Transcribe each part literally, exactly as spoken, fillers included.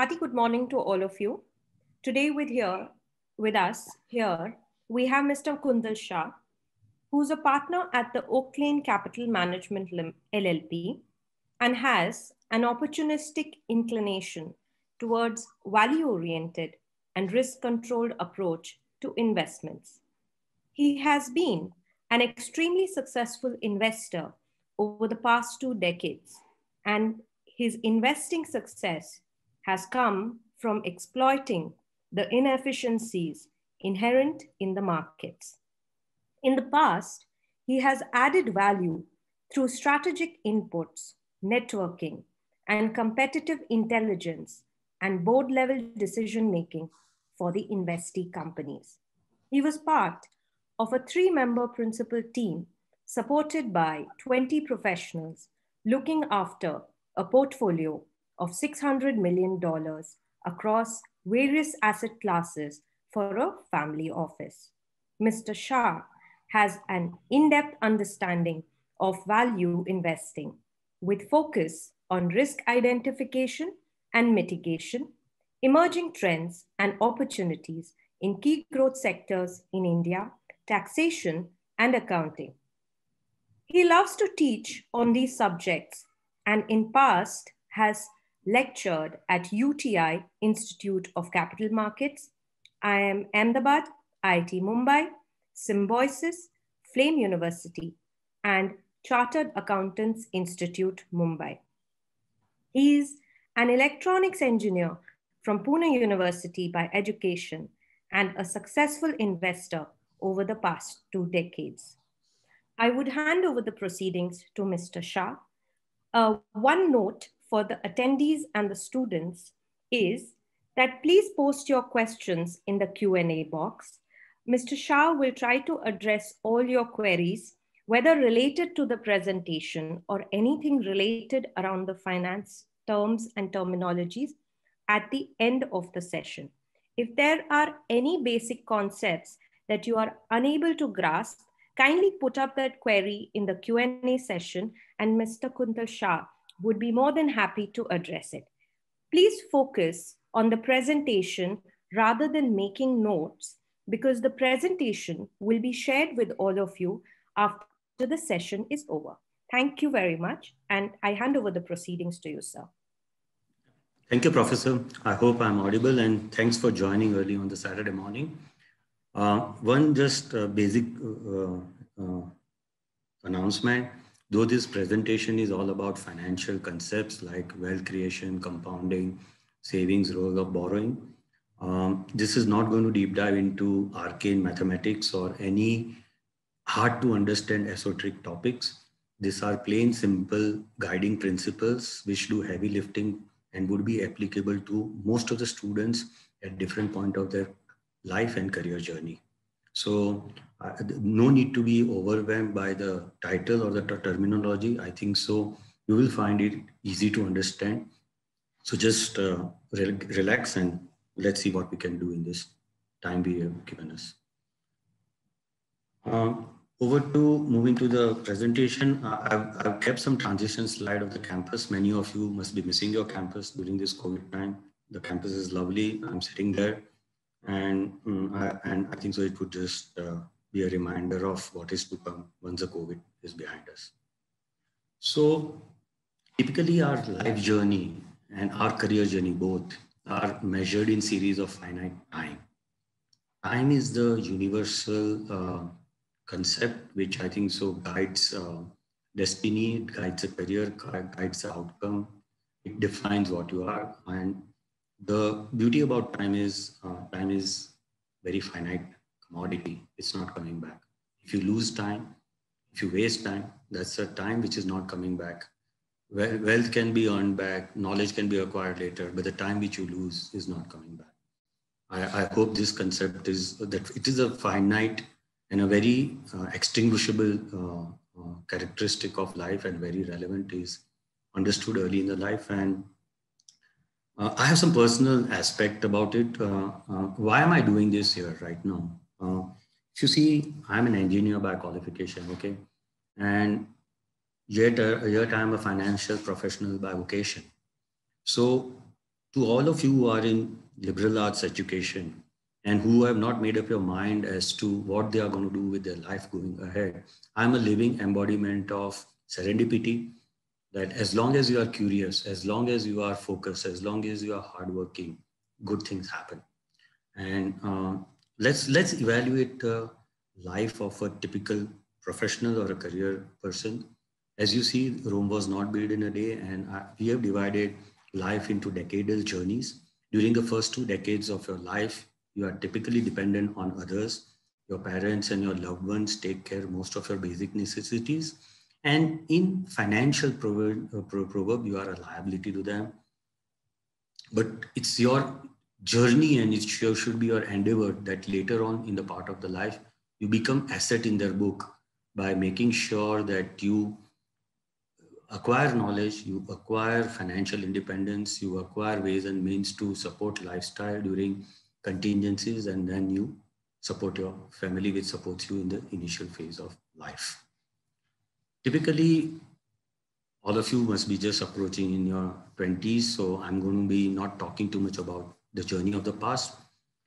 hearty good morning to all of you. Today with here, with us here, we have Mister Kuntal Shah, who's a partner at the Oak Lane Capital Management L L P and has an opportunistic inclination towards value-oriented and risk-controlled approach to investments. He has been an extremely successful investor over the past two decades, and his investing success has come from exploiting the inefficiencies inherent in the markets. In the past, he has added value through strategic inputs, networking, and competitive intelligence and board-level decision-making for the investee companies. He was part of a three-member principal team supported by twenty professionals looking after a portfolio of six hundred million dollars across various asset classes for a family office. Mister Shah has an in-depth understanding of value investing with focus on risk identification and mitigation, emerging trends and opportunities in key growth sectors in India, taxation, and accounting. He loves to teach on these subjects and in past has lectured at U T I, Institute of Capital Markets, I I M Ahmedabad, I I T Mumbai, Symbiosis, Flame University, and Chartered Accountants Institute, Mumbai. He is an electronics engineer from Pune University by education and a successful investor over the past two decades. I would hand over the proceedings to Mister Shah. Uh, one note for the attendees and the students is that please post your questions in the Q and A box. Mister Shah will try to address all your queries, whether related to the presentation or anything related around the finance terms and terminologies at the end of the session. If there are any basic concepts that you are unable to grasp, kindly put up that query in the Q and A session and Mister Kuntal Shah would be more than happy to address it. Please focus on the presentation rather than making notes because the presentation will be shared with all of you after the session is over. Thank you very much. And I hand over the proceedings to you, sir. Thank you, Professor. I hope I'm audible and thanks for joining early on the Saturday morning. Uh, one just uh, basic uh, uh, announcement. Though this presentation is all about financial concepts like wealth creation, compounding, savings, role of borrowing, um, this is not going to deep dive into arcane mathematics or any hard to understand esoteric topics. These are plain, simple guiding principles which do heavy lifting and would be applicable to most of the students at different point of their life and career journey. So uh, no need to be overwhelmed by the title or the terminology. I think so you will find it easy to understand. So just uh, re relax and let's see what we can do in this time we have given us. Uh, over to moving to the presentation. Uh, I've, I've kept some transition slide of the campus. Many of you must be missing your campus during this COVID time. The campus is lovely. I'm sitting there. And, um, I, and I think so it would just uh, be a reminder of what is to come once the COVID is behind us. So typically our life journey and our career journey both are measured in series of finite time. Time is the universal uh, concept which I think so guides uh, destiny, it guides a career, guides the outcome, it defines what you are. And the beauty about time is, uh, time is very finite commodity. It's not coming back. If you lose time, if you waste time, that's a time which is not coming back. Wealth can be earned back, knowledge can be acquired later, but the time which you lose is not coming back. I, I hope this concept is that it is a finite and a very uh, extinguishable uh, uh, characteristic of life and very relevant is understood early in the life. And Uh, I have some personal aspect about it. Uh, uh, why am I doing this here right now? Uh, if you see, I'm an engineer by qualification, okay? And yet, uh, yet I'm a financial professional by vocation. So to all of you who are in liberal arts education and who have not made up your mind as to what they are going to do with their life going ahead, I'm a living embodiment of serendipity, that as long as you are curious, as long as you are focused, as long as you are hardworking, good things happen. And uh, let's let's evaluate the life of a typical professional or a career person. As you see, Rome was not built in a day, and uh, we have divided life into decadal journeys. During the first two decades of your life, you are typically dependent on others. Your parents and your loved ones take care of most of your basic necessities. And in financial proverb, uh, proverb, you are a liability to them. But it's your journey and it should be your endeavor that later on in the part of the life, you become asset in their book by making sure that you acquire knowledge, you acquire financial independence, you acquire ways and means to support lifestyle during contingencies, and then you support your family, which supports you in the initial phase of life. Typically, all of you must be just approaching in your twenties, so I'm going to be not talking too much about the journey of the past.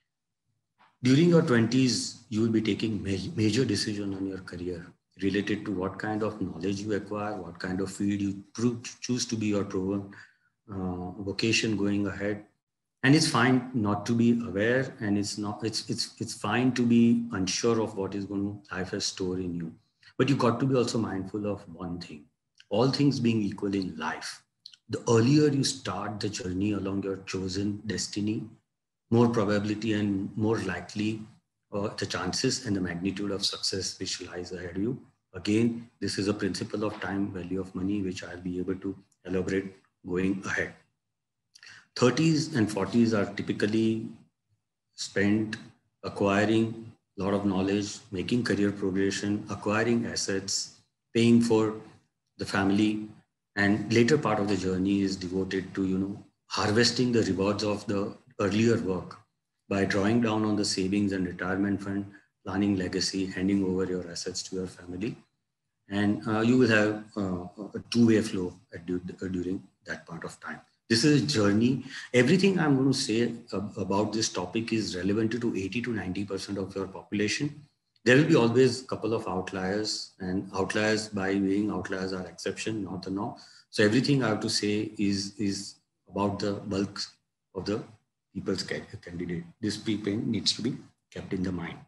During your twenties, you will be taking major decisions on your career related to what kind of knowledge you acquire, what kind of field you choose to be your proven uh, vocation going ahead. And it's fine not to be aware, and it's not it's it's it's fine to be unsure of what is going to life has stored in you. But you got to be also mindful of one thing: all things being equal in life, the earlier you start the journey along your chosen destiny, more probability and more likely uh, the chances and the magnitude of success which lies ahead of you. Again, this is a principle of time value of money, which I'll be able to elaborate going ahead. thirties and forties are typically spent acquiring a lot of knowledge, making career progression, acquiring assets, paying for the family, and later part of the journey is devoted to, you know, harvesting the rewards of the earlier work by drawing down on the savings and retirement fund, planning legacy, handing over your assets to your family. And uh, you will have uh, a two-way flow at, during that part of time. This is a journey. Everything I'm going to say about this topic is relevant to eighty to ninety percent of your population. There will be always a couple of outliers, and outliers by being outliers are exception, not the norm. So everything I have to say is, is about the bulk of the people's candidate. This people needs to be kept in the mind.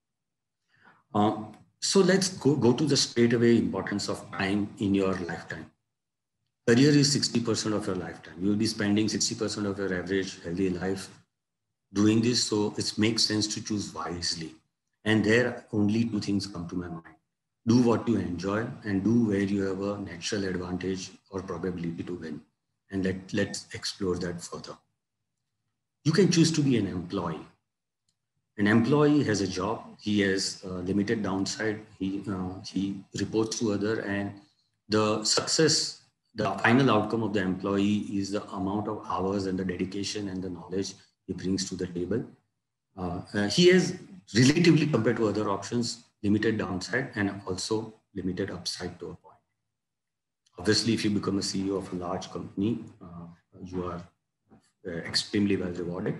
Uh, so let's go, go to the straightaway importance of time in your lifetime. Career is sixty percent of your lifetime. You will be spending sixty percent of your average healthy life doing this. So it makes sense to choose wisely. And there only two things come to my mind. Do what you enjoy and do where you have a natural advantage or probability to win. And let, let's explore that further. You can choose to be an employee. An employee has a job. He has a limited downside. He, uh, he reports to other, and the success, the final outcome of the employee is the amount of hours and the dedication and the knowledge he brings to the table. Uh, uh, he has, relatively compared to other options, limited downside and also limited upside to a point. Obviously, if you become a C E O of a large company, uh, you are uh, extremely well rewarded.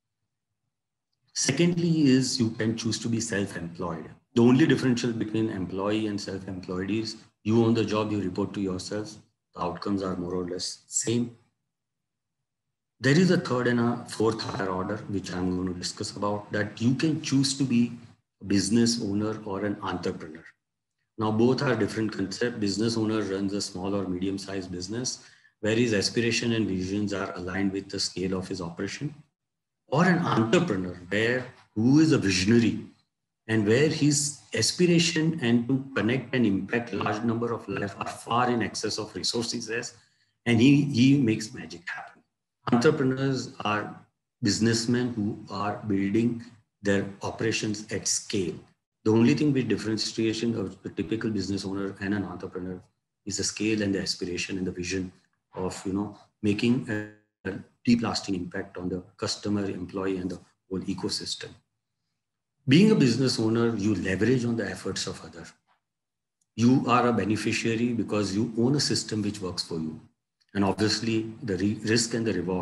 Secondly is you can choose to be self-employed. The only differential between employee and self-employed is you own the job, you report to yourself. The outcomes are more or less same. There is a third and a fourth higher order, which I'm going to discuss about, that you can choose to be a business owner or an entrepreneur. Now, both are different concepts. Business owner runs a small or medium-sized business, where his aspiration and visions are aligned with the scale of his operation. Or an entrepreneur, where who is a visionary and where his aspiration and to connect and impact large number of lives are far in excess of resources, and he, he makes magic happen. Entrepreneurs are businessmen who are building their operations at scale. The only thing with differentiation of the typical business owner and an entrepreneur is the scale and the aspiration and the vision of, you know, making a a deep lasting impact on the customer, employee, and the whole ecosystem. Being a business owner, you leverage on the efforts of others. You are a beneficiary because you own a system which works for you. And obviously the risk and the reward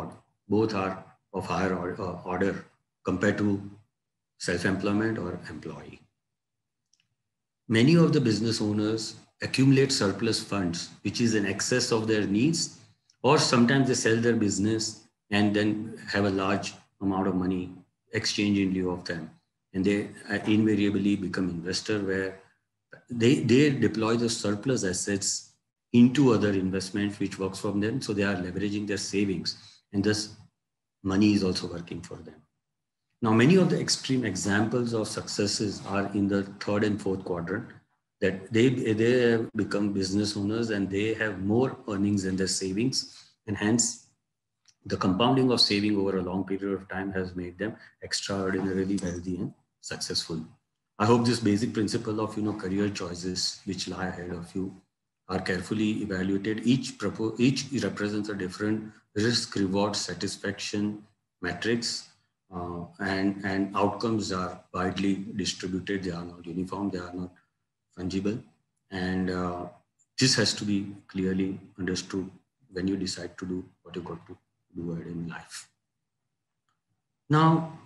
both are of higher order compared to self-employment or employee. Many of the business owners accumulate surplus funds, which is in excess of their needs, or sometimes they sell their business and then have a large amount of money exchange in lieu of them. And they invariably become investor where they, they deploy the surplus assets into other investments which works for them. So they are leveraging their savings, and thus money is also working for them. Now, many of the extreme examples of successes are in the third and fourth quadrant, that they, they have become business owners and they have more earnings than their savings. And hence, the compounding of saving over a long period of time has made them extraordinarily wealthy and successful. I hope this basic principle of, you know, career choices which lie ahead of you are carefully evaluated. Each, propose, each represents a different risk, reward, satisfaction metrics. Uh, and, and outcomes are widely distributed. They are not uniform, they are not fungible. And uh, this has to be clearly understood when you decide to do what you got to do in life. Now,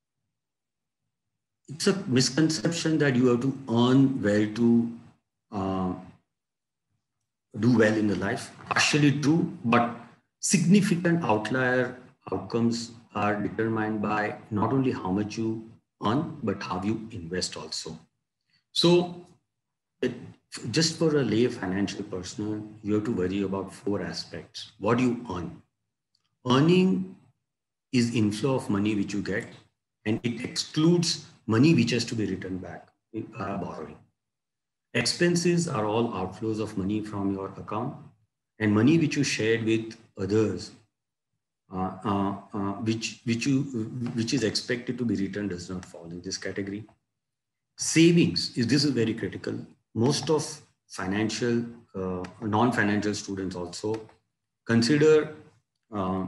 it's a misconception that you have to earn well to uh, do well in the life. Partially true, but significant outlier outcomes are determined by not only how much you earn, but how you invest also. So it, just for a lay financial person, you have to worry about four aspects. What do you earn? Earning is inflow of money which you get, and it excludes money which has to be returned back by borrowing. Expenses are all outflows of money from your account, and money which you shared with others, Uh, uh, uh, which which you which is expected to be returned does not fall in this category. Savings is this is very critical. Most of financial uh, non-financial students also consider uh,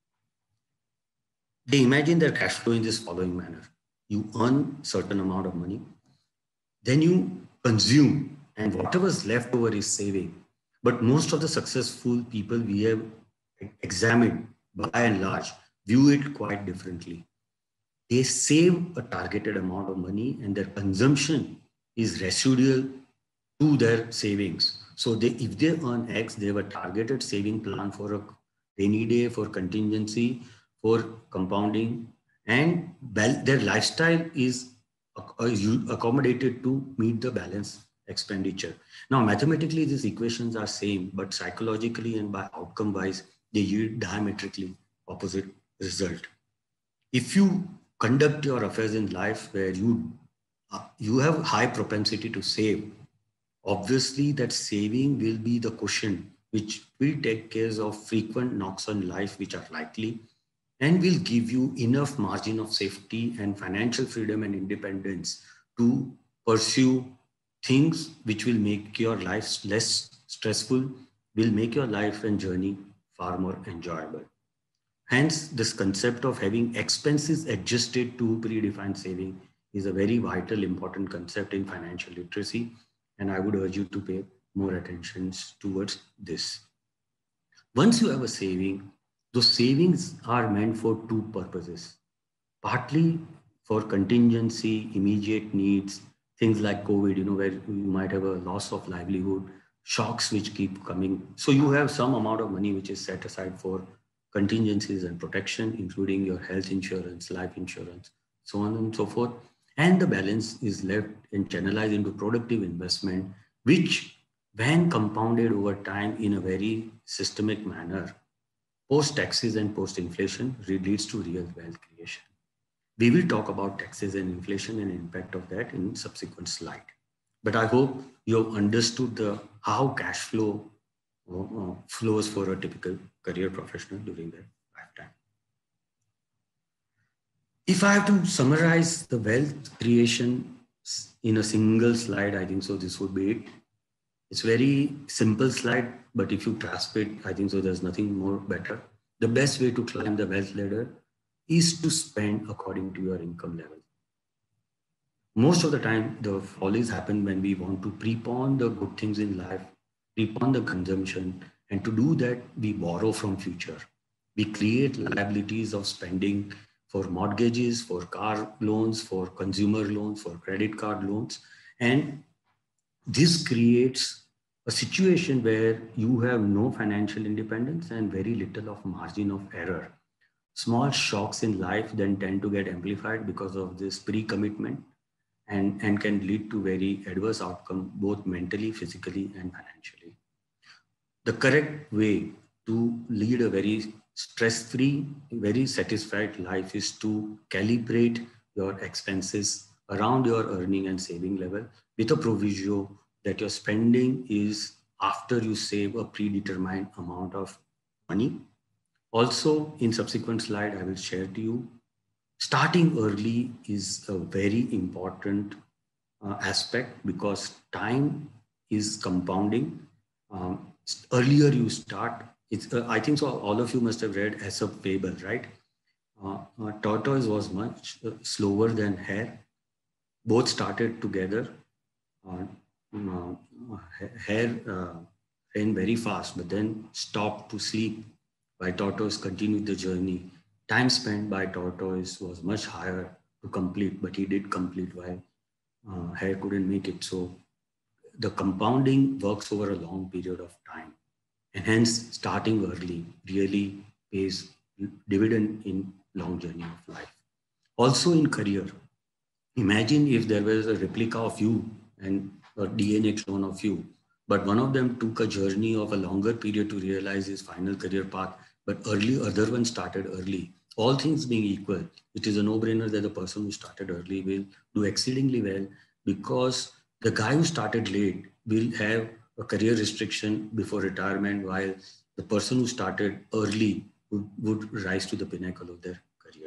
they imagine their cash flow in this following manner: you earn certain amount of money, then you consume, and whatever's left over is saving. But most of the successful people we have examined, by and large, view it quite differently. They save a targeted amount of money and their consumption is residual to their savings. So they, if they earn X, they have a targeted saving plan for a rainy day, for contingency, for compounding, and their lifestyle is accommodated to meet the balance expenditure. Now, mathematically, these equations are same, but psychologically and by outcome wise, they yield diametrically opposite result. If you conduct your affairs in life where you uh, you have high propensity to save, obviously that saving will be the cushion which will take care of frequent knocks on life which are likely, and will give you enough margin of safety and financial freedom and independence to pursue things which will make your life less stressful, will make your life and journey far more enjoyable. Hence, this concept of having expenses adjusted to predefined saving is a very vital, important concept in financial literacy. And I would urge you to pay more attention towards this. Once you have a saving, those savings are meant for two purposes. Partly for contingency, immediate needs, things like COVID, you know, where you might have a loss of livelihood, shocks which keep coming. So you have some amount of money which is set aside for contingencies and protection, including your health insurance, life insurance, so on and so forth. And the balance is left and channelized into productive investment, which when compounded over time in a very systemic manner, post taxes and post inflation, leads to real wealth creation. We will talk about taxes and inflation and impact of that in subsequent slide. But I hope you have understood the how cash flow uh, flows for a typical career professional during their lifetime. If I have to summarize the wealth creation in a single slide, I think so this would be it. It's very simple slide, but if you grasp it, I think so there's nothing more better. The best way to climb the wealth ladder is to spend according to your income level. Most of the time, the follies happen when we want to prepone the good things in life, prepone the consumption, and to do that, we borrow from future. We create liabilities of spending for mortgages, for car loans, for consumer loans, for credit card loans. And this creates a situation where you have no financial independence and very little of margin of error. Small shocks in life then tend to get amplified because of this pre-commitment, and, and can lead to very adverse outcome, both mentally, physically, and financially. The correct way to lead a very stress-free, very satisfied life is to calibrate your expenses around your earning and saving level with a proviso that your spending is after you save a predetermined amount of money. Also, in subsequent slide, I will share to you, starting early is a very important uh, aspect, because time is compounding. Um, earlier you start, it's, uh, I think so all of you must have read Aesop fable, right? Uh, uh, tortoise was much uh, slower than hare. Both started together. Uh, uh, hare uh, ran very fast, but then stopped to sleep, while tortoise continued the journey. Time spent by tortoise was much higher to complete, but he did complete, while uh, hare couldn't make it. So the compounding works over a long period of time, and hence starting early really pays dividend in long journey of life. Also in career, imagine if there was a replica of you and a D N A clone of you, but one of them took a journey of a longer period to realize his final career path, but early other one started early. All things being equal, it is a no-brainer that the person who started early will do exceedingly well, because the guy who started late will have a career restriction before retirement, while the person who started early would, would rise to the pinnacle of their career.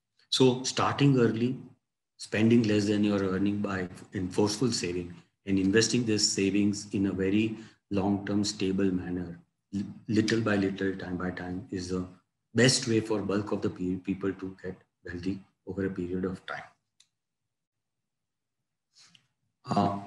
So starting early, spending less than you're earning by in forceful saving, and investing this savings in a very long-term stable manner, little by little, time by time, is the best way for bulk of the people to get wealthy over a period of time. Uh,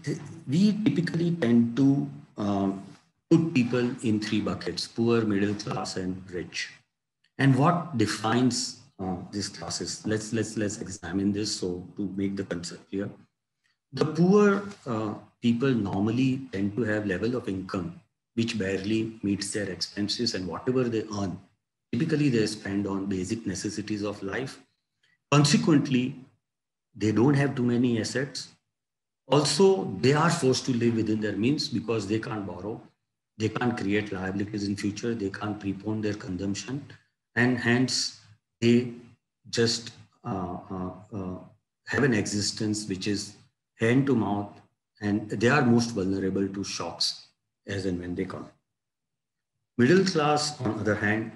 we typically tend to um, put people in three buckets: poor, middle class, and rich. And what defines uh, these classes? Let's let's let's examine this, so to make the concept clear. The poor uh, people normally tend to have level of income which barely meets their expenses, and whatever they earn, typically they spend on basic necessities of life. Consequently, they don't have too many assets. Also, they are forced to live within their means because they can't borrow, they can't create liabilities in future, they can't prepone their consumption, and hence they just uh, uh, uh, have an existence which is hand to mouth, and they are most vulnerable to shocks as and when they come. Middle class, on the other hand,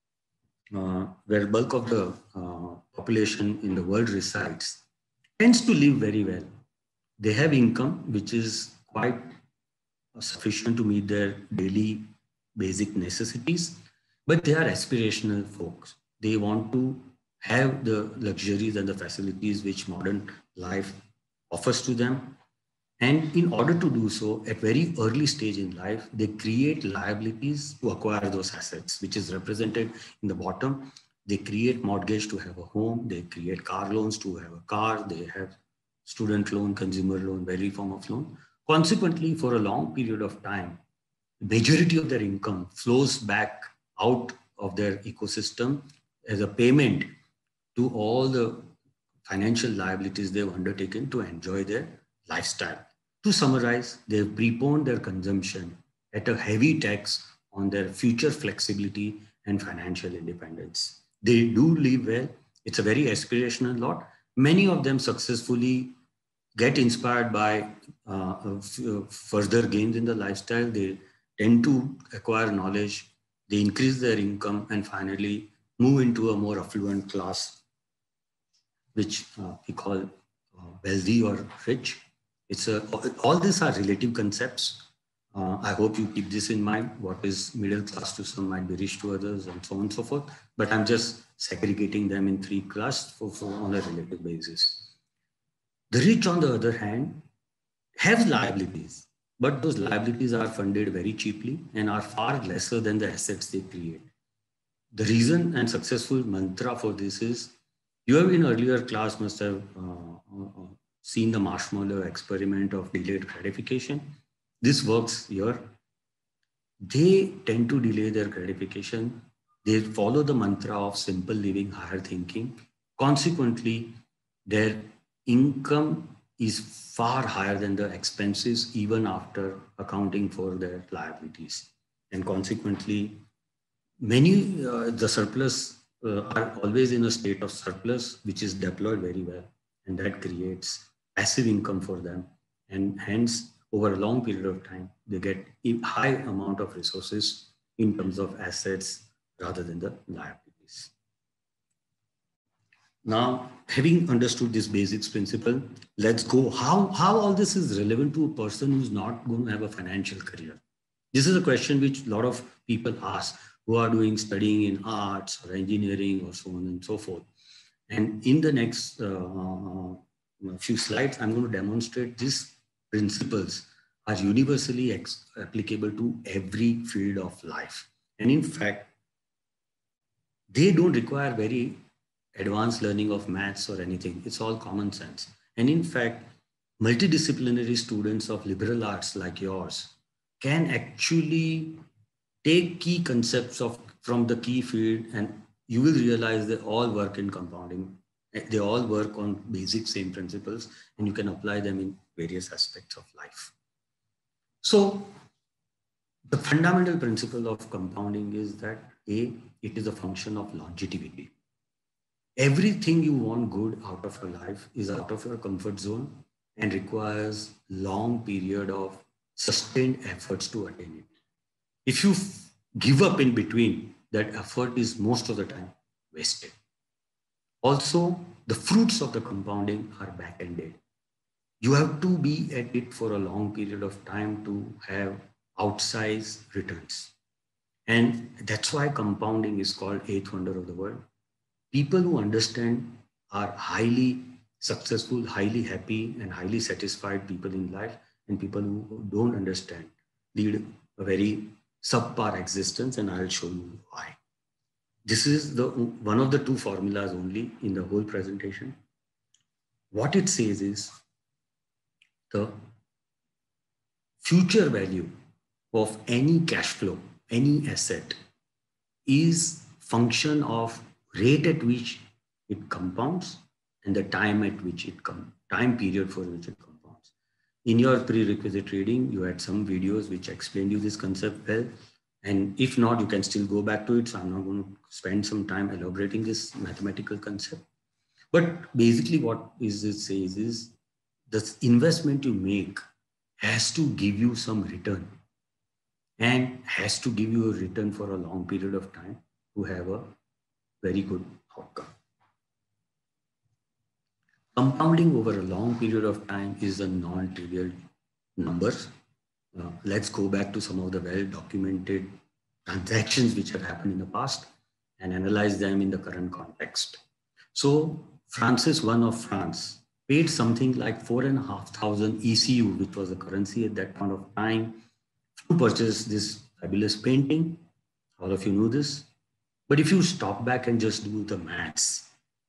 uh, where bulk of the uh, population in the world resides, tends to live very well. They have income which is quite sufficient to meet their daily basic necessities, but they are aspirational folks. They want to have the luxuries and the facilities which modern life offers to them. And in order to do so, at very early stage in life, they create liabilities to acquire those assets, which is represented in the bottom. They create mortgage to have a home. They create car loans to have a car. They have student loan, consumer loan, every form of loan. Consequently, for a long period of time, the majority of their income flows back out of their ecosystem as a payment to all the financial liabilities they've undertaken to enjoy their lifestyle. To summarize, they've preponed their consumption at a heavy tax on their future flexibility and financial independence. They do live well. It's a very aspirational lot. Many of them successfully get inspired by uh, further gains in the lifestyle. They tend to acquire knowledge, they increase their income, and finally move into a more affluent class, which uh, we call uh, wealthy or rich. It's a, all these are relative concepts. Uh, I hope you keep this in mind. What is middle class to some might be rich to others, and so on and so forth. But I'm just segregating them in three classes for, for on a relative basis. The rich, on the other hand, have liabilities, but those liabilities are funded very cheaply and are far lesser than the assets they create. the reason and successful mantra for this is, you have in earlier class must have uh, uh, seen the marshmallow experiment of delayed gratification. This works here. They tend to delay their gratification. They follow the mantra of simple living, higher thinking. Consequently, their income is far higher than the expenses, even after accounting for their liabilities. And consequently, many, uh, the surplus uh, are always in a state of surplus, which is deployed very well. And that creates passive income for them. And hence, over a long period of time, they get a high amount of resources in terms of assets rather than the liabilities. Now, having understood this basics principle, let's go how, how all this is relevant to a person who's not going to have a financial career. This is a question which a lot of people ask who are doing studying in arts or engineering or so on and so forth. And in the next uh, few slides, I'm going to demonstrate these principles are universally applicable to every field of life. And in fact, they don't require very advanced learning of maths or anything. It's all common sense. And in fact, multidisciplinary students of liberal arts like yours can actually take key concepts of from the key field, and you will realize they all work in compounding. They all work on basic same principles, and you can apply them in various aspects of life. So the fundamental principle of compounding is that A, it is a function of longevity. Everything you want good out of your life is out of your comfort zone and requires long period of sustained efforts to attain it. If you give up in between, that effort is most of the time wasted. Also, the fruits of the compounding are back-ended. You have to be at it for a long period of time to have outsized returns. And that's why compounding is called eighth wonder of the world. People who understand are highly successful, highly happy, and highly satisfied people in life, and people who don't understand lead a very subpar existence, and I'll show you why. This is the one of the two formulas only in the whole presentation. What it says is the future value of any cash flow, any asset, is function of rate at which it compounds and the time at which it comes, time period for which it compounds. In your prerequisite reading, you had some videos which explained you this concept well. And if not, you can still go back to it. So I'm not going to spend some time elaborating this mathematical concept. But basically what is it says is the investment you make has to give you some return and has to give you a return for a long period of time to have a very good outcome. Compounding over a long period of time is a non-trivial number. Uh, let's go back to some of the well-documented transactions which have happened in the past and analyze them in the current context. So Francis the First of France paid something like four and a half thousand E C U, which was the currency at that point of time, to purchase this fabulous painting. All of you know this. But if you stop back and just do the maths,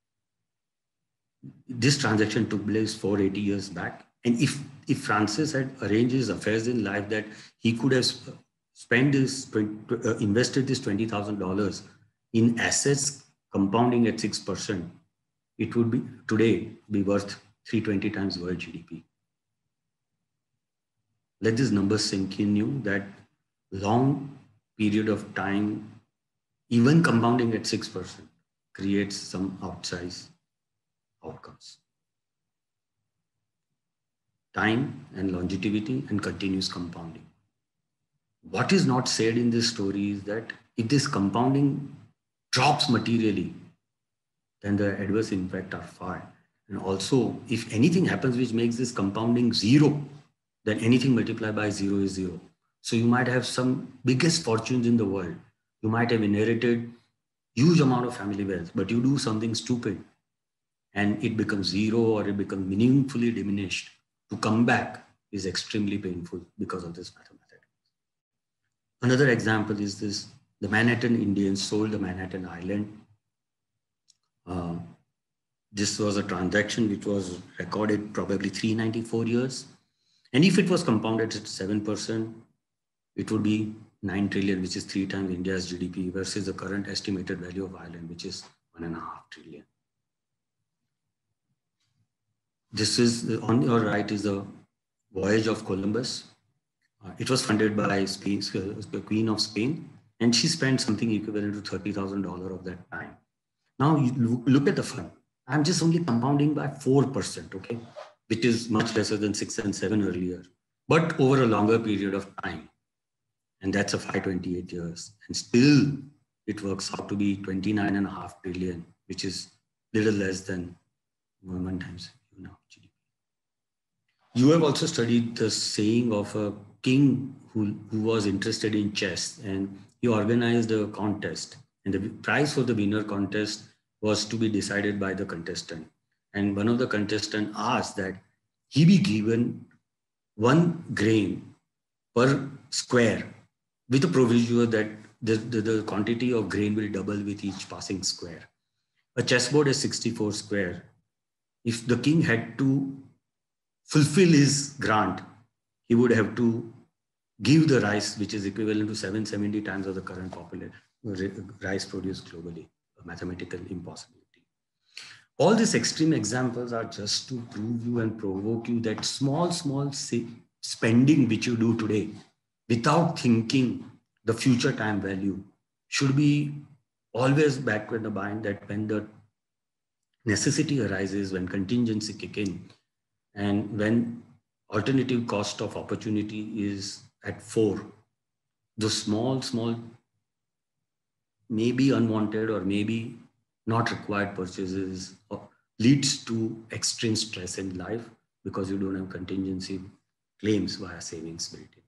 this transaction took place four hundred eighty years back. And if, if Francis had arranged his affairs in life that he could have spent this, uh, invested this twenty thousand dollars in assets compounding at six percent, it would be today be worth three hundred twenty times world G D P. Let this number sink in you that long period of time, even compounding at six percent, creates some outsized outcomes. Time and longevity and continuous compounding. What is not said in this story is that if this compounding drops materially, then the adverse impact are far. And also, if anything happens which makes this compounding zero, then anything multiplied by zero is zero. So you might have some biggest fortunes in the world. You might have inherited huge amount of family wealth, but you do something stupid and it becomes zero or it becomes meaningfully diminished. To come back is extremely painful because of this mathematics. Another example is this, The Manhattan Indians sold the Manhattan Island. Uh, this was a transaction which was recorded probably three hundred ninety-four years. And if it was compounded at seven percent, it would be nine trillion, which is three times India's G D P versus the current estimated value of Ireland, which is one and a half trillion. This is, on your right is the voyage of Columbus. Uh, it was funded by Spain, the Queen of Spain, and she spent something equivalent to thirty thousand dollars of that time. Now you look at the fund. I'm just only compounding by four percent, okay, which is much lesser than six and seven earlier, but over a longer period of time. And that's a five hundred twenty-eight years. And still it works out to be twenty-nine and a half trillion, which is little less than one times you know, G D P. You have also studied the saying of a king who, who was interested in chess, and he organized a contest. And the prize for the winner contest was to be decided by the contestant. And one of the contestants asked that he be given one grain per square with a proviso that the, the, the quantity of grain will double with each passing square. A chessboard is sixty-four square. If the king had to fulfill his grant, he would have to give the rice, which is equivalent to seven hundred seventy times of the current popular rice produced globally, a mathematical impossibility. All these extreme examples are just to prove you and provoke you that small, small spending which you do today without thinking the future time value should be always back in the mind, that when the necessity arises, when contingency kick in, and when alternative cost of opportunity is at four, the small, small, maybe unwanted or maybe not required purchases leads to extreme stress in life because you don't have contingency claims via savings built in.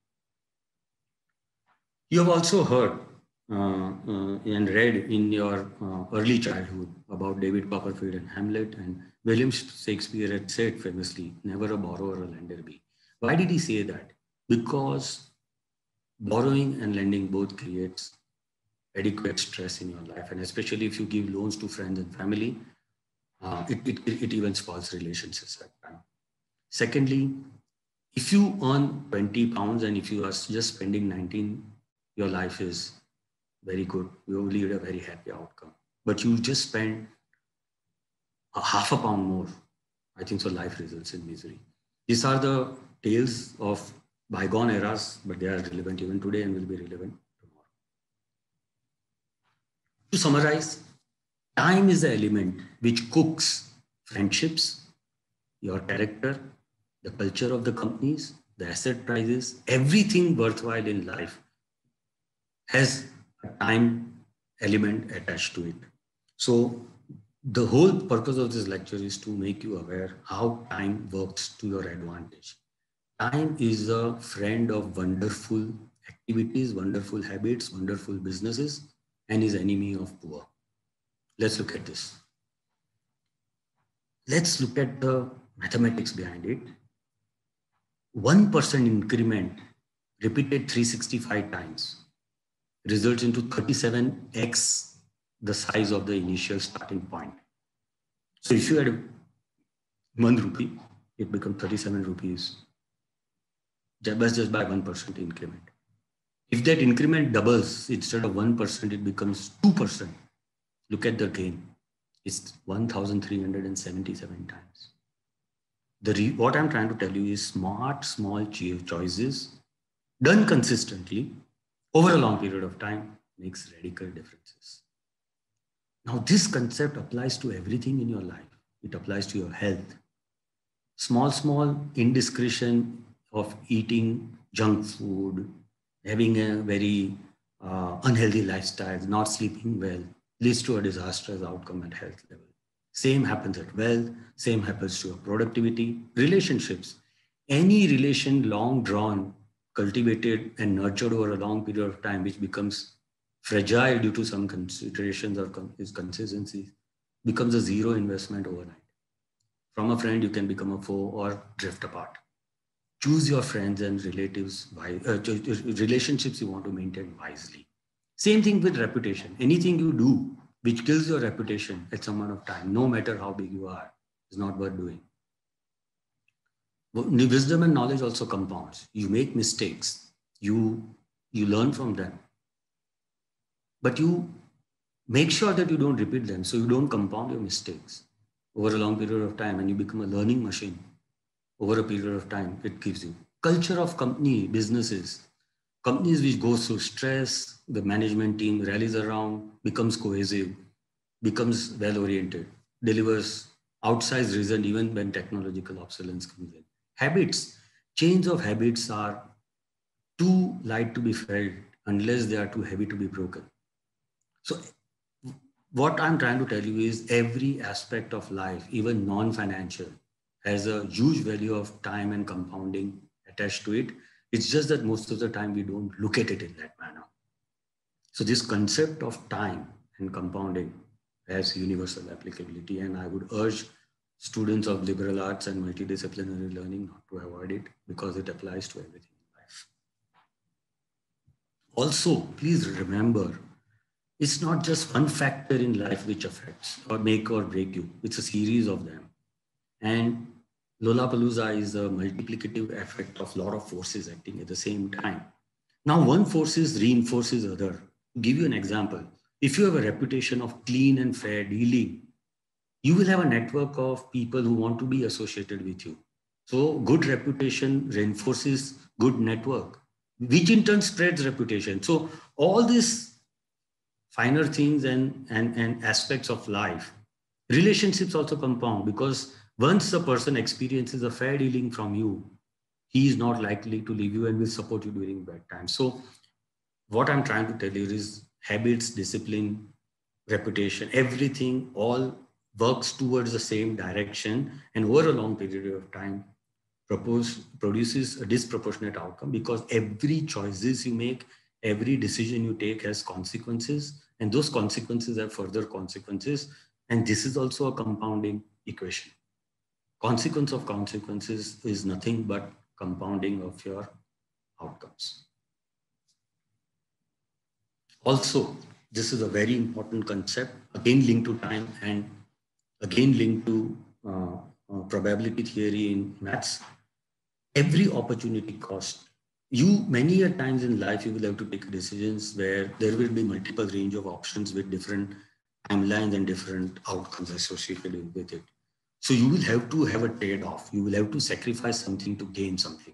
You have also heard uh, uh, and read in your uh, early childhood about David Copperfield and Hamlet, and William Shakespeare had said famously, never a borrower or lender be. Why did he say that? Because borrowing and lending both creates adequate stress in your life, and especially if you give loans to friends and family, uh, it, it, it even spoils relationships at time. Secondly, if you earn twenty pounds and if you are just spending nineteen, your life is very good. You will lead a very happy outcome. But you just spend a half a pound more, I think so life results in misery. These are the tales of bygone eras, but they are relevant even today and will be relevant tomorrow. To summarize, time is the element which cooks friendships, your character, the culture of the companies, the asset prices, everything worthwhile in life has a time element attached to it. So the whole purpose of this lecture is to make you aware how time works to your advantage. Time is a friend of wonderful activities, wonderful habits, wonderful businesses, and is enemy of poor. Let's look at this. Let's look at the mathematics behind it. one percent increment repeated three hundred sixty-five times results into thirty-seven x the size of the initial starting point. So if you had one rupee, it becomes thirty-seven rupees just, just by one percent increment. If that increment doubles, instead of one percent, it becomes two percent. Look at the gain. It's one thousand three hundred seventy-seven times. The re what I'm trying to tell you is smart, small choices done consistently over a long period of time makes radical differences. Now, this concept applies to everything in your life. It applies to your health. Small, small indiscretion of eating junk food, having a very uh, unhealthy lifestyle, not sleeping well, leads to a disastrous outcome at health level. Same happens at wealth, same happens to your productivity, relationships. Any relation long drawn, cultivated and nurtured over a long period of time, which becomes fragile due to some considerations or its consistency, becomes a zero investment overnight. From a friend, you can become a foe or drift apart. Choose your friends and relatives, uh, relationships you want to maintain wisely. Same thing with reputation. Anything you do which kills your reputation at some amount of time, no matter how big you are, is not worth doing. Wisdom and knowledge also compounds. You make mistakes, you, you learn from them, but you make sure that you don't repeat them, so you don't compound your mistakes over a long period of time, and you become a learning machine over a period of time. It gives you culture of company, businesses, companies which go through stress, the management team rallies around, becomes cohesive, becomes well-oriented, delivers outsized result even when technological obsolescence comes in. Habits, change of habits are too light to be felt unless they are too heavy to be broken. So what I'm trying to tell you is every aspect of life, even non-financial, has a huge value of time and compounding attached to it. It's just that most of the time we don't look at it in that manner. So this concept of time and compounding has universal applicability, and I would urge students of liberal arts and multidisciplinary learning not to avoid it, because it applies to everything in life. Also, please remember, it's not just one factor in life which affects or make or break you. It's a series of them. And Lollapalooza is a multiplicative effect of a lot of forces acting at the same time. Now, one force reinforces other. To give you an example, if you have a reputation of clean and fair dealing, you will have a network of people who want to be associated with you. So good reputation reinforces good network, which in turn spreads reputation. So all these finer things and, and, and aspects of life, relationships also compound, because once a person experiences a fair dealing from you, he is not likely to leave you and will support you during bad times. So what I'm trying to tell you is habits, discipline, reputation, everything all works towards the same direction, and over a long period of time propose, produces a disproportionate outcome, because every choices you make, every decision you take has consequences, and those consequences have further consequences. And this is also a compounding equation. Consequence of consequences is nothing but compounding of your outcomes. Also, this is a very important concept, again linked to time and again linked to uh, uh, probability theory in maths. Every opportunity cost. You, many a times in life, you will have to take decisions where there will be multiple range of options with different timelines and different outcomes associated with it. So you will have to have a trade-off. You will have to sacrifice something to gain something.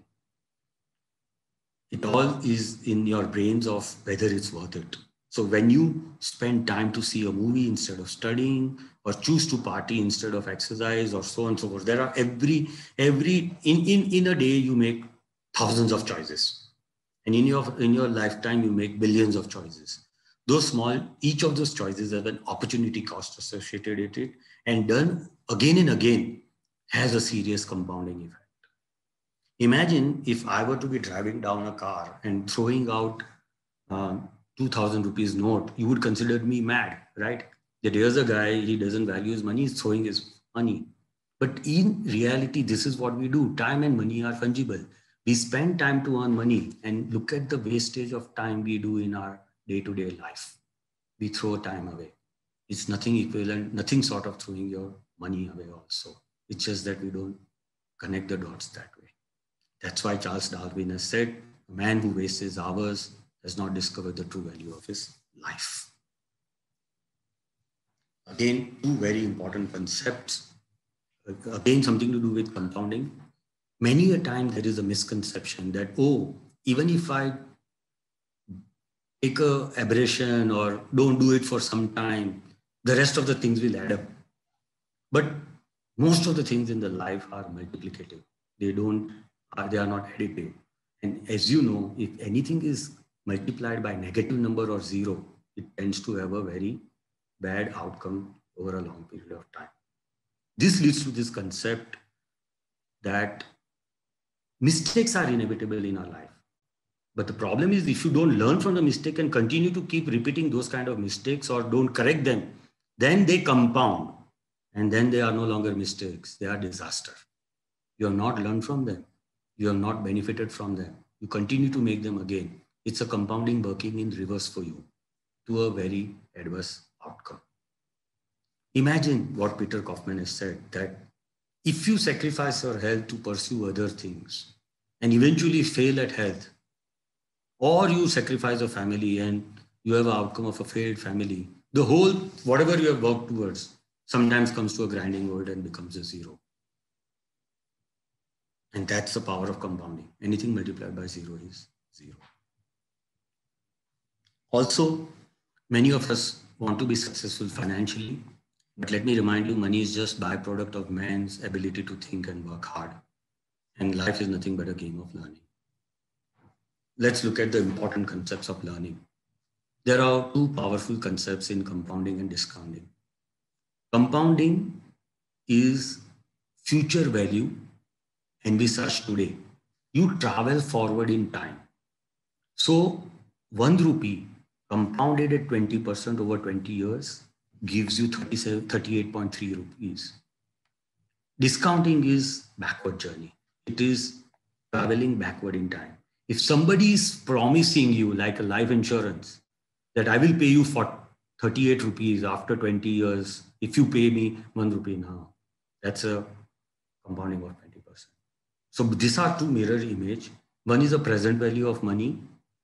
It all is in your brains of whether it's worth it. So when you spend time to see a movie instead of studying, or choose to party instead of exercise, or so on and so forth, there are every, every in, in, in a day, you make thousands of choices. And in your, in your lifetime, you make billions of choices. Those small, each of those choices have an opportunity cost associated with it, and done again and again has a serious compounding effect. Imagine if I were to be driving down a car and throwing out um, two thousand rupees note, you would consider me mad, right? That here's a guy, he doesn't value his money, he's throwing his money. But in reality, this is what we do. Time and money are fungible. We spend time to earn money, and look at the wastage of time we do in our day-to-day life. We throw time away. It's nothing equivalent, nothing sort of throwing your money away also. It's just that we don't connect the dots that way. That's why Charles Darwin has said, a man who wastes his hours has not discovered the true value of his life. Again, two very important concepts. Again, something to do with compounding. Many a time there is a misconception that, oh, even if I take a aberration or don't do it for some time, the rest of the things will add up. But most of the things in the life are multiplicative. They don't, they are not additive. And as you know, if anything is multiplied by negative number or zero, it tends to have a very bad outcome over a long period of time. This leads to this concept that mistakes are inevitable in our life. But the problem is, if you don't learn from the mistake and continue to keep repeating those kind of mistakes or don't correct them, then they compound, and then they are no longer mistakes, they are disaster. You have not learned from them. You have not benefited from them. You continue to make them again. It's a compounding working in reverse for you. to a very adverse outcome. Imagine what Peter Kaufman has said, that if you sacrifice your health to pursue other things and eventually fail at health, or you sacrifice a family and you have an outcome of a failed family, the whole, whatever you have worked towards, sometimes comes to a grinding halt and becomes a zero. And that's the power of compounding. Anything multiplied by zero is zero. Also, many of us want to be successful financially, but let me remind you, money is just byproduct of man's ability to think and work hard. And life is nothing but a game of learning. Let's look at the important concepts of learning. There are two powerful concepts in compounding and discounting. Compounding is future value envisaged today. You travel forward in time. So one rupee compounded at twenty percent over twenty years gives you thirty-eight point three rupees. Discounting is backward journey. It is traveling backward in time. If somebody is promising you, like a life insurance, that I will pay you for thirty-eight rupees after twenty years, if you pay me one rupee now, that's a compounding of twenty percent. So these are two mirror image. One is the present value of money,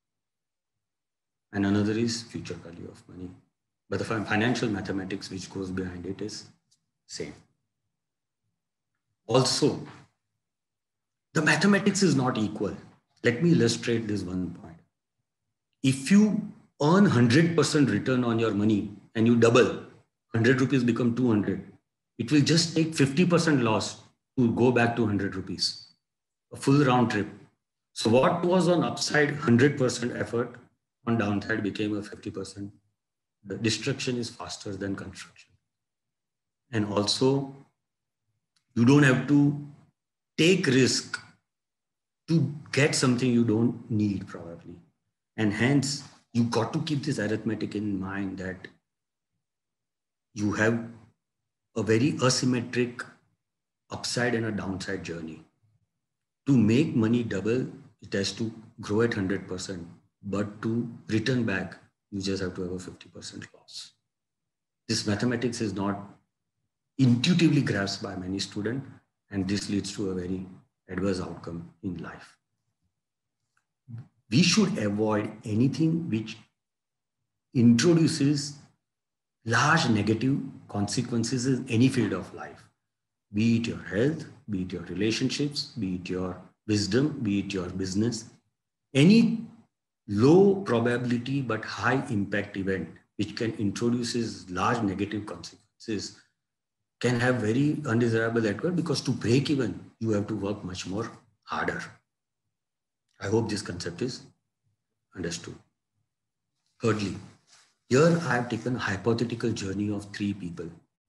and another is future value of money. But the financial mathematics which goes behind it is same. Also, the mathematics is not equal. Let me illustrate this one point. If you earn one hundred percent return on your money and you double, one hundred rupees become two hundred, it will just take fifty percent loss to go back to one hundred rupees, a full round trip. So what was on upside one hundred percent effort, on downside became a fifty percent. The destruction is faster than construction. And also, you don't have to take risk to get something you don't need probably. And hence, you got to keep this arithmetic in mind, that you have a very asymmetric upside and a downside journey. To make money double, it has to grow at one hundred percent. But to return back, you just have to have a fifty percent loss. This mathematics is not intuitively grasped by many students, and this leads to a very adverse outcome in life. We should avoid anything which introduces large negative consequences in any field of life, be it your health, be it your relationships, be it your wisdom, be it your business. Any low probability but high impact event which can introduces large negative consequences can have very undesirable outcome, because to break even, you have to work much more harder. I hope this concept is understood. Thirdly, here I have taken a hypothetical journey of three people.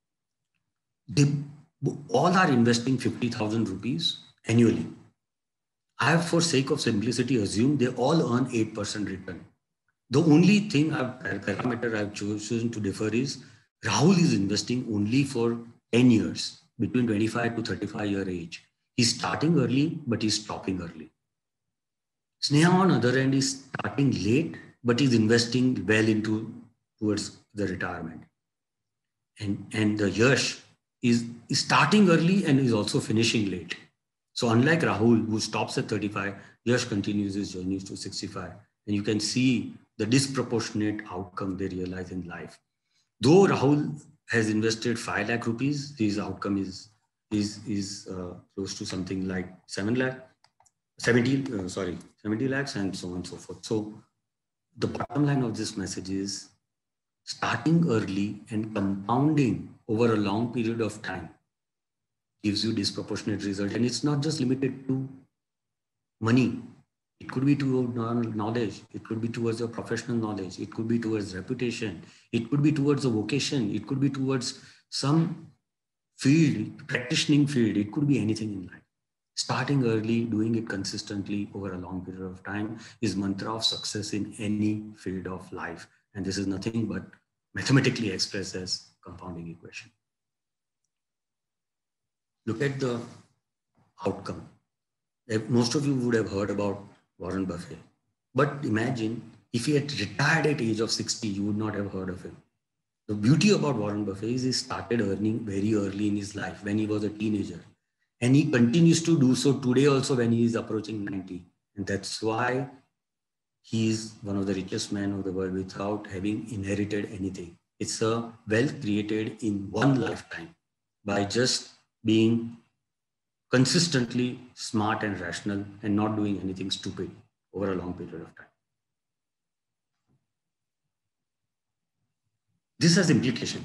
They all are investing fifty thousand rupees annually. I have, for sake of simplicity, assumed they all earn eight percent return. The only thing I've, parameter I've chosen to differ is Rahul is investing only for ten years, between twenty-five to thirty-five year age. He's starting early, but he's stopping early. Sneha, on the other end, is starting late, but he's investing well into towards the retirement. And, and the Yash is, is starting early and is also finishing late. So unlike Rahul, who stops at thirty-five, Yash continues his journey to sixty-five. And you can see the disproportionate outcome they realize in life. Though Rahul has invested five lakh rupees, his outcome is, is, is uh, close to something like seven lakh, seventy, uh, sorry, seventy lakhs, and so on and so forth. So the bottom line of this message is starting early and compounding over a long period of time gives you disproportionate result. And it's not just limited to money. It could be towards knowledge. It could be towards your professional knowledge. It could be towards reputation. It could be towards a vocation. It could be towards some field, practicing field. It could be anything in life. Starting early, doing it consistently over a long period of time is mantra of success in any field of life. And this is nothing but mathematically expressed as compounding equation. Look at the outcome. Most of you would have heard about Warren Buffett. But imagine If he had retired at age of sixty, you would not have heard of him. The beauty about Warren Buffett is he started earning very early in his life when he was a teenager. And he continues to do so today also when he is approaching ninety. And that's why he is one of the richest men of the world without having inherited anything. It's a wealth created in one lifetime by just being consistently smart and rational and not doing anything stupid over a long period of time. This has implication.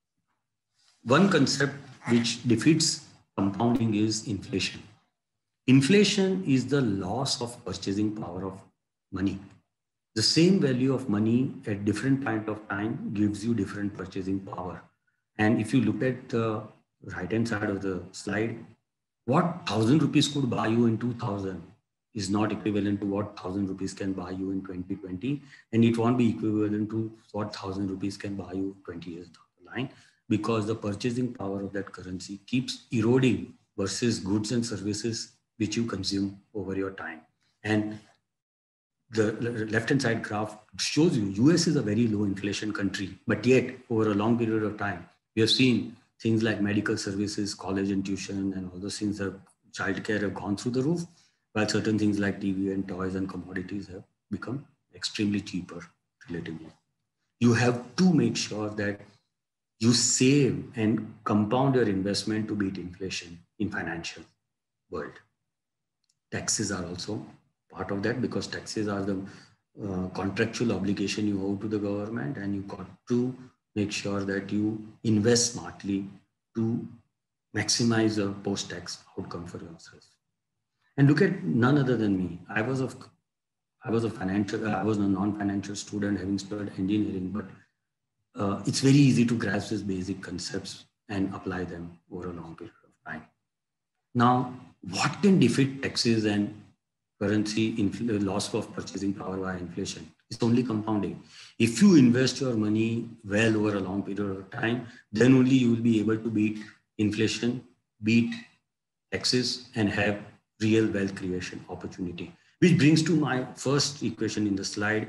One concept which defeats compounding is inflation. Inflation is the loss of purchasing power of money. The same value of money at different point of time gives you different purchasing power. And if you look at the right hand side of the slide, what thousand rupees could buy you in two thousand is not equivalent to what thousand rupees can buy you in twenty twenty, and it won't be equivalent to what thousand rupees can buy you twenty years down the line, because the purchasing power of that currency keeps eroding versus goods and services which you consume over your time. And the left-hand side graph shows you U S is a very low inflation country, but yet over a long period of time, we have seen things like medical services, college and tuition, and all those things have childcare have gone through the roof, while certain things like T V and toys and commodities have become extremely cheaper relatively. You have to make sure that you save and compound your investment to beat inflation in financial world. Taxes are also part of that, because taxes are the uh, contractual obligation you owe to the government, and you got to make sure that you invest smartly to maximize the post-tax outcome for yourself. And look at none other than me. I was a, I was a financial, I was a non-financial student having studied engineering, but uh, it's very easy to grasp these basic concepts and apply them over a long period of time. Now, what can defeat taxes and currency loss of purchasing power by inflation? It's only compounding. If you invest your money well over a long period of time, then only you will be able to beat inflation, beat taxes, and have real wealth creation opportunity. Which brings to my first equation in the slide.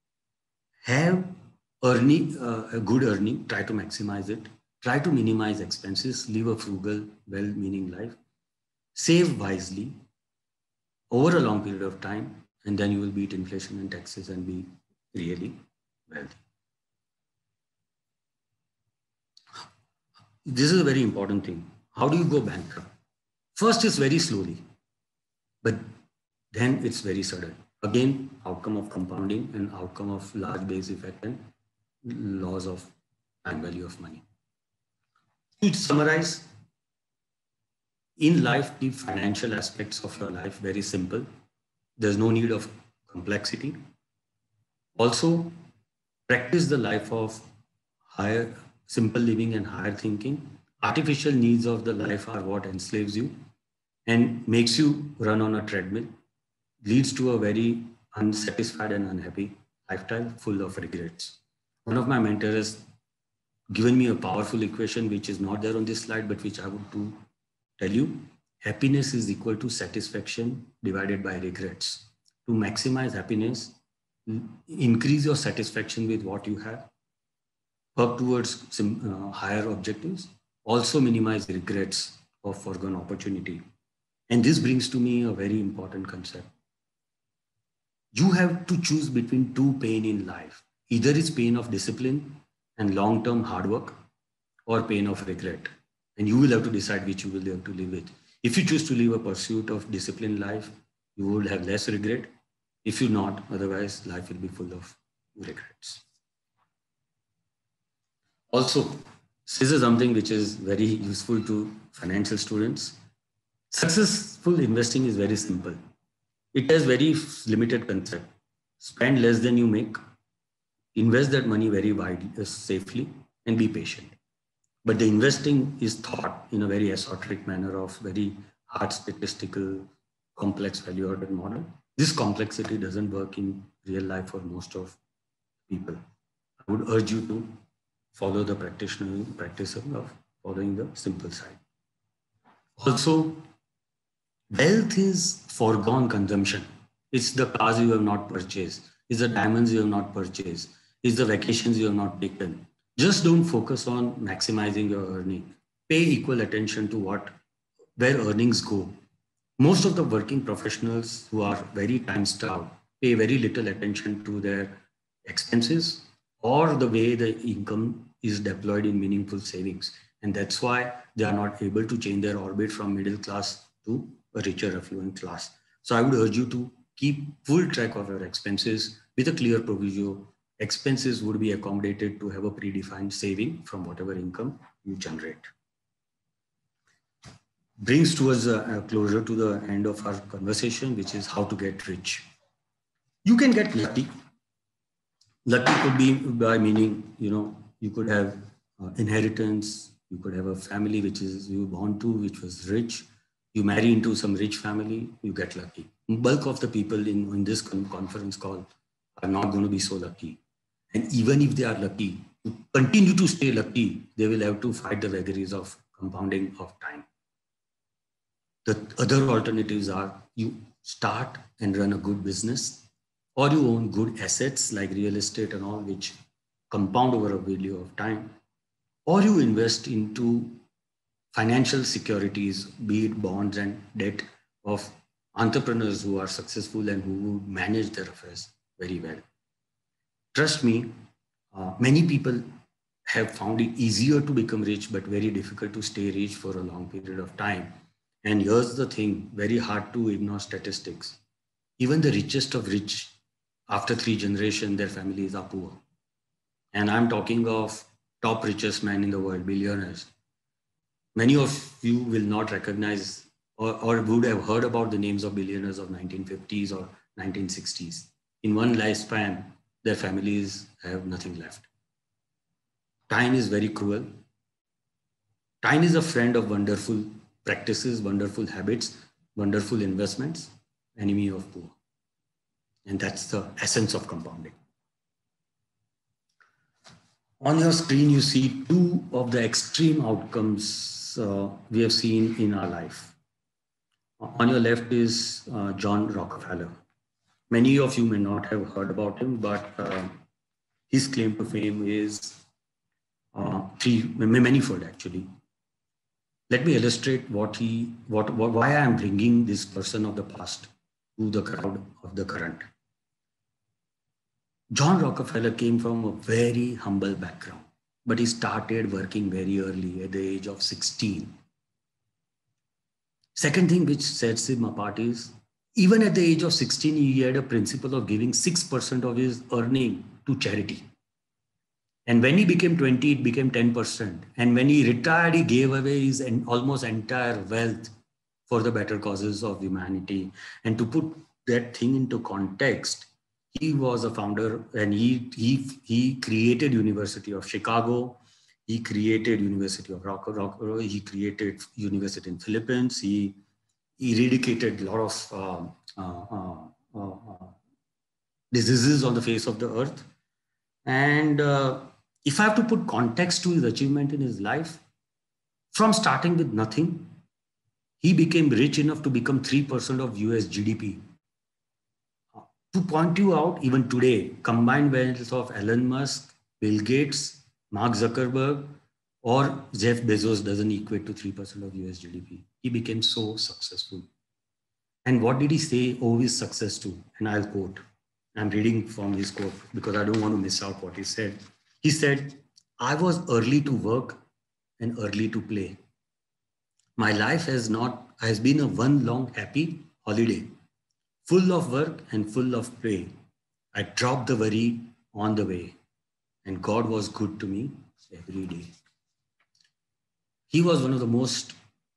Have earning, uh, a good earning, try to maximize it, try to minimize expenses, live a frugal, well-meaning life, save wisely over a long period of time, and then you will beat inflation and taxes and be really wealthy. This is a very important thing. How do you go bankrupt? First, it's very slowly, but then it's very sudden. Again, outcome of compounding and outcome of large base effect and laws of time value of money. To summarize, in life, keep financial aspects of your life very simple. There's no need of complexity. Also, practice the life of higher, simple living and higher thinking. Artificial needs of the life are what enslaves you and makes you run on a treadmill, leads to a very unsatisfied and unhappy lifestyle full of regrets. One of my mentors has given me a powerful equation, which is not there on this slide, but which I would do tell you. Happiness is equal to satisfaction divided by regrets. To maximize happiness, increase your satisfaction with what you have, work towards some uh, higher objectives, also minimize regrets of foregone opportunity. And this brings to me a very important concept. You have to choose between two pain in life. Either it's pain of discipline and long-term hard work, or pain of regret. And you will have to decide which you will have to live with. If you choose to live a pursuit of disciplined life, you will have less regret. If you not, otherwise life will be full of regrets. Also, this is something which is very useful to financial students. Successful investing is very simple. It has very limited concept. Spend less than you make, invest that money very widely, uh, safely, and be patient. But the investing is thought in a very esoteric manner of very hard statistical, complex value-added model. This complexity doesn't work in real life for most of people. I would urge you to follow the practitioner practice of following the simple side. Also, wealth is foregone consumption. It's the cars you have not purchased. Is the diamonds you have not purchased? Is the vacations you have not taken? Just don't focus on maximizing your earning. Pay equal attention to what, where earnings go. Most of the working professionals who are very time starved pay very little attention to their expenses or the way the income is deployed in meaningful savings. And that's why they are not able to change their orbit from middle class to a richer affluent class. So I would urge you to keep full track of your expenses with a clear provision. Expenses would be accommodated to have a predefined saving from whatever income you generate. Brings towards uh, closer to the end of our conversation, which is how to get rich. You can get lucky. Lucky could be by meaning, you know, you could have uh, inheritance, you could have a family which is you born to, which was rich. You marry into some rich family, you get lucky. Bulk of the people in, in this conference call are not going to be so lucky. And even if they are lucky, to continue to stay lucky, they will have to fight the vagaries of compounding of time. The other alternatives are you start and run a good business, or you own good assets like real estate and all, which compound over a value of time, or you invest into financial securities, be it bonds and debt of entrepreneurs who are successful and who manage their affairs very well. Trust me, uh, many people have found it easier to become rich, but very difficult to stay rich for a long period of time. And here's the thing, very hard to ignore statistics. Even the richest of rich, after three generations, their families are poor. And I'm talking of top richest men in the world, billionaires. Many of you will not recognize or, or would have heard about the names of billionaires of nineteen fifties or nineteen sixties. In one lifespan, their families have nothing left. Time is very cruel. Time is a friend of wonderful practices, wonderful habits, wonderful investments, enemy of poor. And that's the essence of compounding. On your screen, you see two of the extreme outcomes uh, we have seen in our life. On your left is uh, John Rockefeller. Many of you may not have heard about him, but uh, his claim to fame is uh, three, manifold actually. Let me illustrate what he, what, what, why I am bringing this person of the past to the crowd of the current. John Rockefeller came from a very humble background, but he started working very early at the age of sixteen. Second thing which sets him apart is, even at the age of sixteen, he had a principle of giving six percent of his earning to charity. And when he became twenty, it became ten percent. And when he retired, he gave away his almost entire wealth for the better causes of humanity. And to put that thing into context, he was a founder and he, he, he created University of Chicago. He created University of Rock, Rock, he created University in Philippines. He, he eradicated a lot of uh, uh, uh, uh, diseases on the face of the earth. And uh, if I have to put context to his achievement in his life, from starting with nothing, he became rich enough to become three percent of U S G D P. To point you out, even today, combined wealth of Elon Musk, Bill Gates, Mark Zuckerberg, or Jeff Bezos doesn't equate to three percent of U S G D P. He became so successful. And what did he say owe his success to? And I'll quote. I'm reading from his quote because I don't want to miss out what he said. He said, I was early to work and early to play. My life has not has been a one long happy holiday, full of work and full of play. I dropped the worry on the way, and God was good to me every day. He was one of the most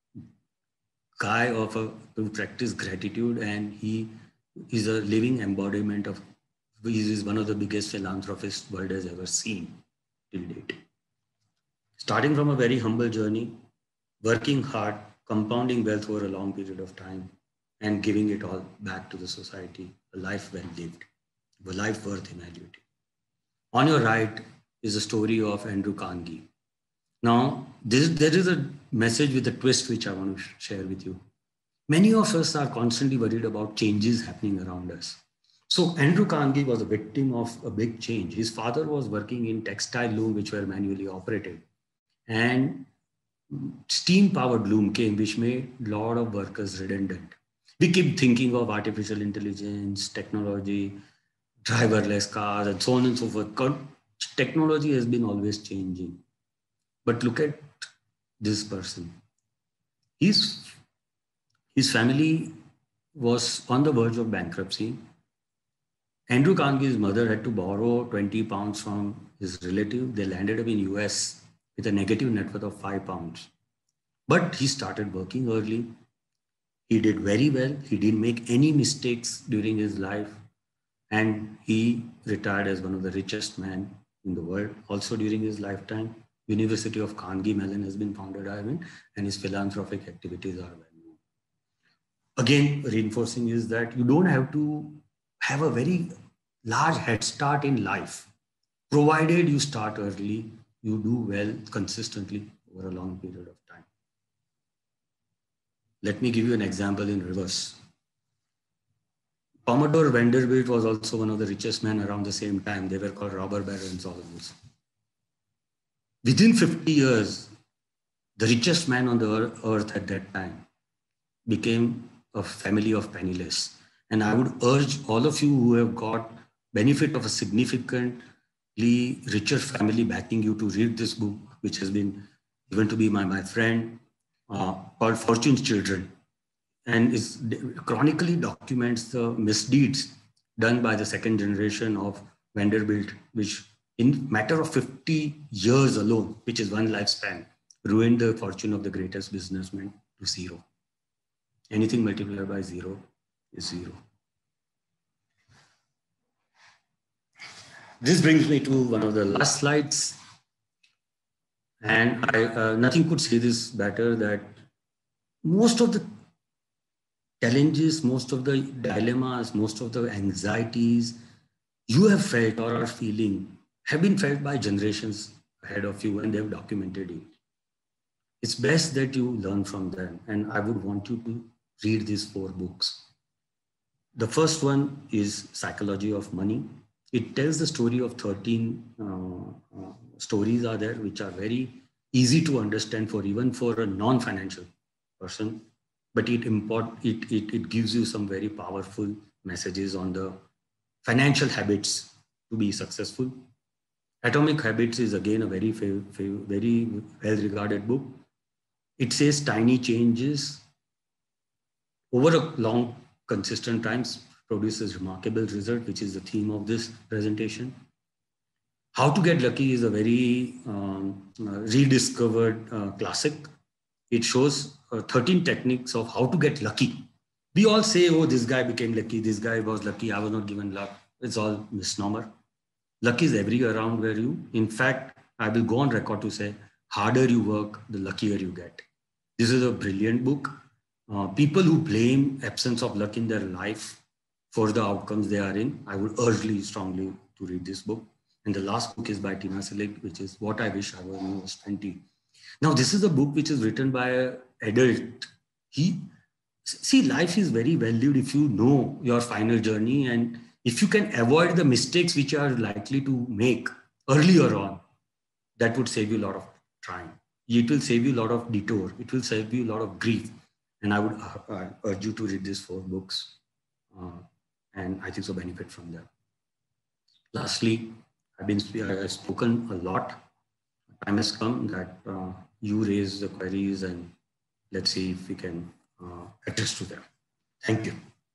guy of a, to practice gratitude, and he is a living embodiment of, he is one of the biggest philanthropists world has ever seen till date. Starting from a very humble journey, working hard, compounding wealth over a long period of time, and giving it all back to the society, a life well lived, a life worth evaluating. On your right is a story of Andrew Carnegie. Now, this, there is a message with a twist which I want to share with you. Many of us are constantly worried about changes happening around us. So Andrew Carnegie was a victim of a big change. His father was working in textile loom, which were manually operated. And steam powered loom came, which made a lot of workers redundant. We keep thinking of artificial intelligence, technology, driverless cars, and so on and so forth. Technology has been always changing. But look at this person. His, his family was on the verge of bankruptcy. Andrew Carnegie's mother had to borrow twenty pounds from his relative. They landed up in U S with a negative net worth of five pounds. But he started working early. He did very well. He didn't make any mistakes during his life. And he retired as one of the richest men in the world. Also during his lifetime, University of Carnegie Mellon has been founded, I mean, and his philanthropic activities are well known. Again, reinforcing is that you don't have to have a very large head start in life. Provided you start early, you do well consistently over a long period of time. Let me give you an example in reverse. Commodore Vanderbilt was also one of the richest men around the same time. They were called robber barons also. Within fifty years, the richest man on the earth at that time became a family of penniless. And I would urge all of you who have got benefit of a significantly richer family backing you to read this book, which has been given to be my, my friend, uh, called Fortune's Children. And is chronically documents the misdeeds done by the second generation of Vanderbilt, which in matter of fifty years alone, which is one lifespan, ruined the fortune of the greatest businessman to zero. Anything multiplied by zero is zero. This brings me to one of the last slides. And I, uh, nothing could say this better, that most of the challenges, most of the dilemmas, most of the anxieties you have felt or are feeling have been felt by generations ahead of you, and they've documented it. It's best that you learn from them. And I would want you to read these four books. The first one is Psychology of Money. It tells the story of thirteen uh, uh, stories are there, which are very easy to understand for even for a non-financial person. But it, import, it, it, it gives you some very powerful messages on the financial habits to be successful. Atomic Habits is again a very, very well-regarded book. It says tiny changes over a long, consistent times produces remarkable result, which is the theme of this presentation. How to Get Lucky is a very um, uh, rediscovered uh, classic. It shows uh, thirteen techniques of how to get lucky. We all say, oh, this guy became lucky, this guy was lucky, I was not given luck. It's all misnomer. Luck is everywhere around where you. In fact, I will go on record to say, harder you work, the luckier you get. This is a brilliant book. Uh, people who blame absence of luck in their life for the outcomes they are in, I would urge you strongly to read this book. And the last book is by Tina Selig, which is What I Wish I Was When I Was twenty. Now, this is a book which is written by an adult. He, see, life is very well lived if you know your final journey, and if you can avoid the mistakes which you are likely to make earlier on, that would save you a lot of time. It will save you a lot of detour. It will save you a lot of grief. And I would uh, urge you to read these four books. Uh, and I think so benefit from them. Lastly, I've been I've spoken a lot. Time has come that uh, you raise the queries, and let's see if we can uh, address to them. Thank you.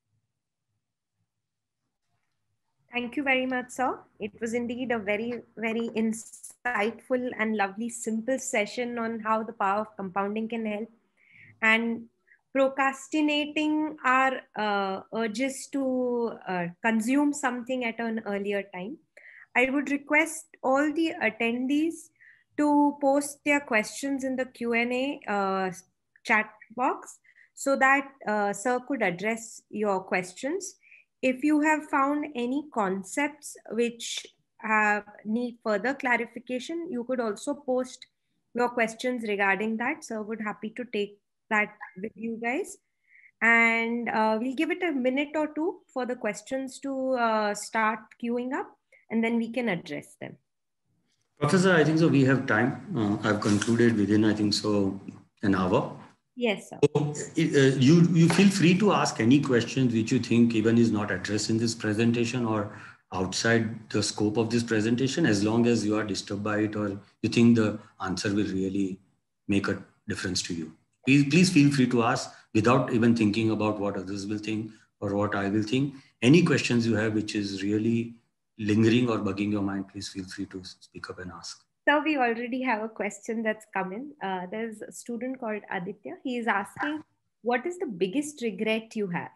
Thank you very much, sir. It was indeed a very, very insightful and lovely, simple session on how the power of compounding can help. And procrastinating our uh, urges to uh, consume something at an earlier time. I would request all the attendees to post their questions in the Q and A uh, chat box so that uh, sir could address your questions. If you have found any concepts which have need further clarification, you could also post your questions regarding that. Sir would happy to take that with you guys. And uh, we'll give it a minute or two for the questions to uh, start queuing up, and then we can address them. Professor, I think so we have time. Uh, I've concluded within, I think so, an hour. Yes, sir. So, uh, you, you feel free to ask any questions which you think even is not addressed in this presentation or outside the scope of this presentation, as long as you are disturbed by it or you think the answer will really make a difference to you. Please, please feel free to ask without even thinking about what others will think or what I will think. Any questions you have which is really lingering or bugging your mind, please feel free to speak up and ask. So we already have a question that's come in. Uh, there's a student called Aditya. He is asking, what is the biggest regret you have?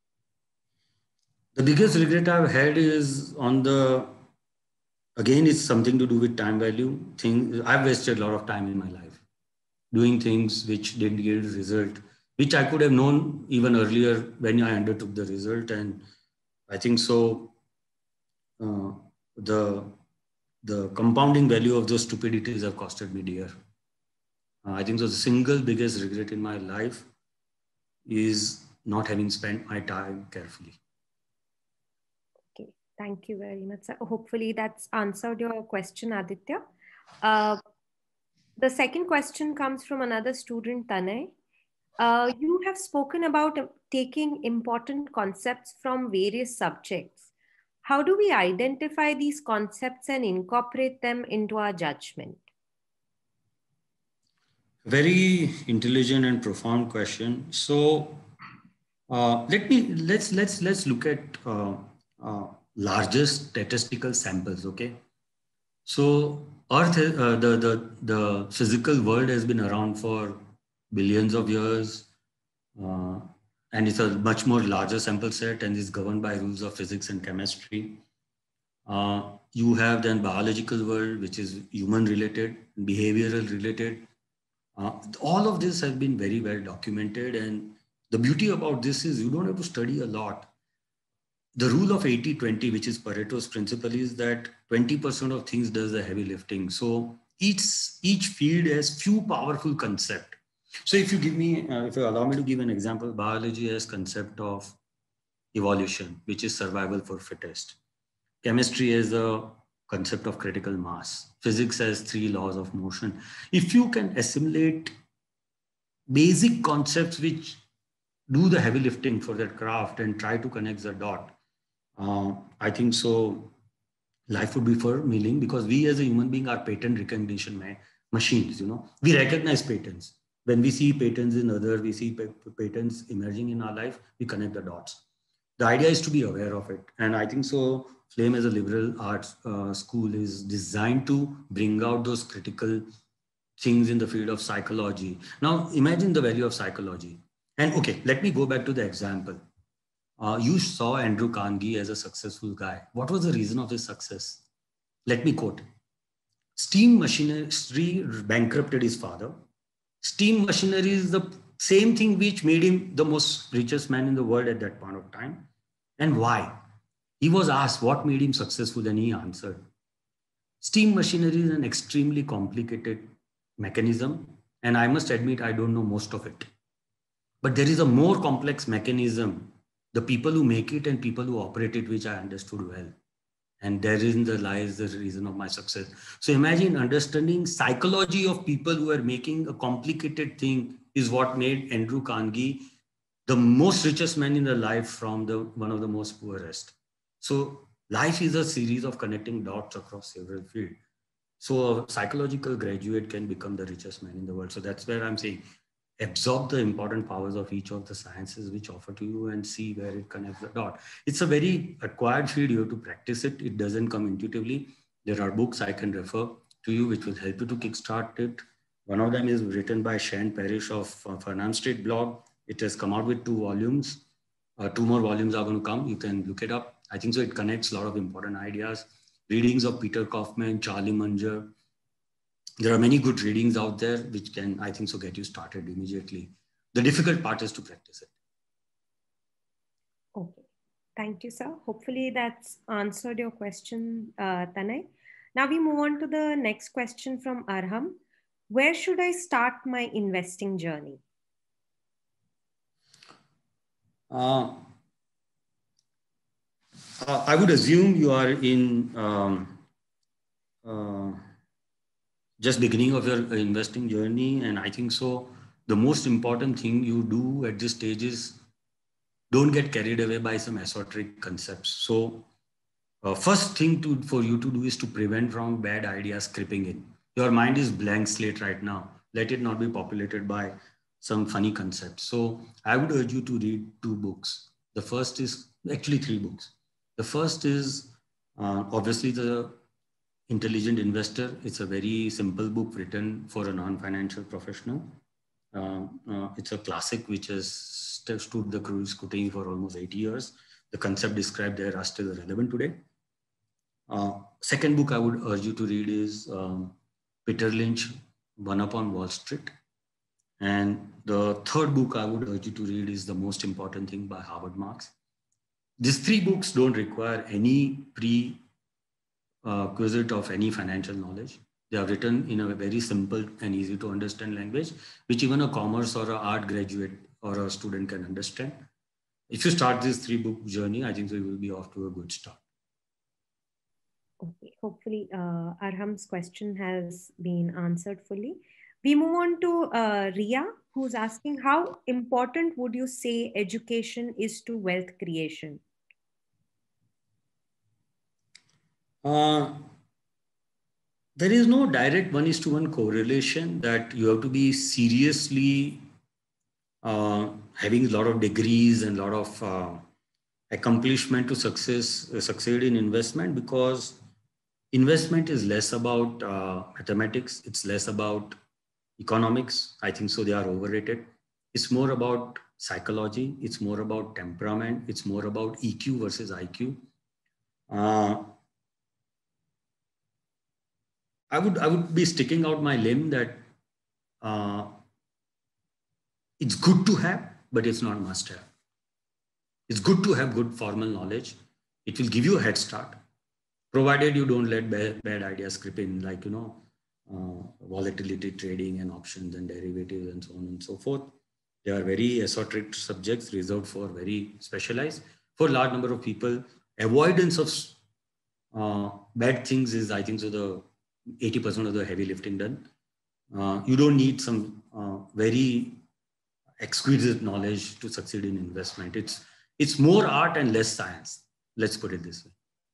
The biggest regret I've had is on the, again, it's something to do with time value. Thing, I've wasted a lot of time in my life doing things which didn't yield result, which I could have known even earlier when I undertook the result. And I think so, uh, the, the compounding value of those stupidities have costed me dear. Uh, I think so the single biggest regret in my life is not having spent my time carefully. Okay, thank you very much, sir. Hopefully that's answered your question, Aditya. Uh, the second question comes from another student, Tanay. Uh, you have spoken about taking important concepts from various subjects. How do we identify these concepts and incorporate them into our judgment? Very intelligent and profound question. So uh, let me let's let's let's look at uh, uh, largest statistical samples. Okay, so Earth, uh, the the the physical world has been around for billions of years, uh, and it's a much more larger sample set, and is governed by rules of physics and chemistry. Uh, you have then biological world, which is human related, behavioral related. Uh, all of this has been very well documented. And the beauty about this is you don't have to study a lot. The rule of eighty twenty, which is Pareto's principle, is that twenty percent of things does the heavy lifting. So each, each field has few powerful concepts. So if you give me, uh, if you allow me to give an example, biology has concept of evolution, which is survival for fittest. Chemistry has a concept of critical mass. Physics has three laws of motion. If you can assimilate basic concepts which do the heavy lifting for that craft and try to connect the dot, uh, I think so life would be for meaning, because we as a human being are pattern recognition ma machines. You know, we recognize patterns. When we see patterns in other, we see patterns emerging in our life, we connect the dots. The idea is to be aware of it. And I think so Flame as a liberal arts uh, school is designed to bring out those critical things in the field of psychology. Now, imagine the value of psychology. And okay, let me go back to the example. Uh, you saw Andrew Carnegie as a successful guy. What was the reason of his success? Let me quote. Steam machinery bankrupted his father. Steam machinery is the same thing which made him the most richest man in the world at that point of time. And why? He was asked what made him successful, and he answered. Steam machinery is an extremely complicated mechanism, and I must admit I don't know most of it. But there is a more complex mechanism, the people who make it and people who operate it, which I understood well. And therein the lies the reason of my success. So imagine understanding psychology of people who are making a complicated thing is what made Andrew Carnegie the most richest man in the life from the one of the most poorest. So life is a series of connecting dots across several fields. So a psychological graduate can become the richest man in the world. So that's where I'm saying, absorb the important powers of each of the sciences which offer to you and see where it connects the dot. It's a very acquired field. You have to practice it. It doesn't come intuitively. There are books I can refer to you which will help you to kickstart it. One of them is written by Shane Parrish of uh, Fernam Street blog. It has come out with two volumes. Uh, two more volumes are going to come. You can look it up. I think so. It connects a lot of important ideas. Readings of Peter Kaufman, Charlie Munger. There are many good readings out there which can, I think so, get you started immediately. The difficult part is to practice it. Okay. Thank you, sir. Hopefully that's answered your question, uh, Tanay. Now we move on to the next question from Arham. Where should I start my investing journey? Uh, uh, I would assume you are in um, uh, just beginning of your investing journey, and I think so. The most important thing you do at this stage is don't get carried away by some esoteric concepts. So, uh, first thing to for you to do is to prevent from bad ideas creeping in. Your mind is blank slate right now. Let it not be populated by some funny concepts. So, I would urge you to read two books. The first is actually three books. The first is uh, obviously the Intelligent Investor. It's a very simple book written for a non-financial professional. Uh, uh, it's a classic which has st- stood the scrutiny for almost eighty years. The concept described there are still relevant today. Uh, second book I would urge you to read is um, Peter Lynch, One Upon Wall Street. And the third book I would urge you to read is The Most Important Thing by Howard Marks. These three books don't require any prerequisite of any financial knowledge. They are written in a very simple and easy to understand language, which even a commerce or a art graduate or a student can understand. If you start this three book journey, I think so you will be off to a good start. Okay, hopefully uh, Arham's question has been answered fully. We move on to uh, Ria, who's asking, how important would you say education is to wealth creation? Uh, there is no direct one is to one correlation that you have to be seriously uh, having a lot of degrees and a lot of uh, accomplishment to success uh, succeed in investment, because investment is less about uh, mathematics, it's less about economics. I think so they are overrated. It's more about psychology, it's more about temperament, it's more about E Q versus I Q. uh, I would I would be sticking out my limb that uh, it's good to have, but it's not must have. It's good to have good formal knowledge. It will give you a head start, provided you don't let bad, bad ideas creep in, like, you know, uh, volatility trading and options and derivatives and so on and so forth. They are very esoteric subjects reserved for very specialized. For a large number of people, avoidance of uh, bad things is, I think, so the eighty percent of the heavy lifting done. Uh, you don't need some uh, very exquisite knowledge to succeed in investment. It's it's more art and less science. Let's put it this way.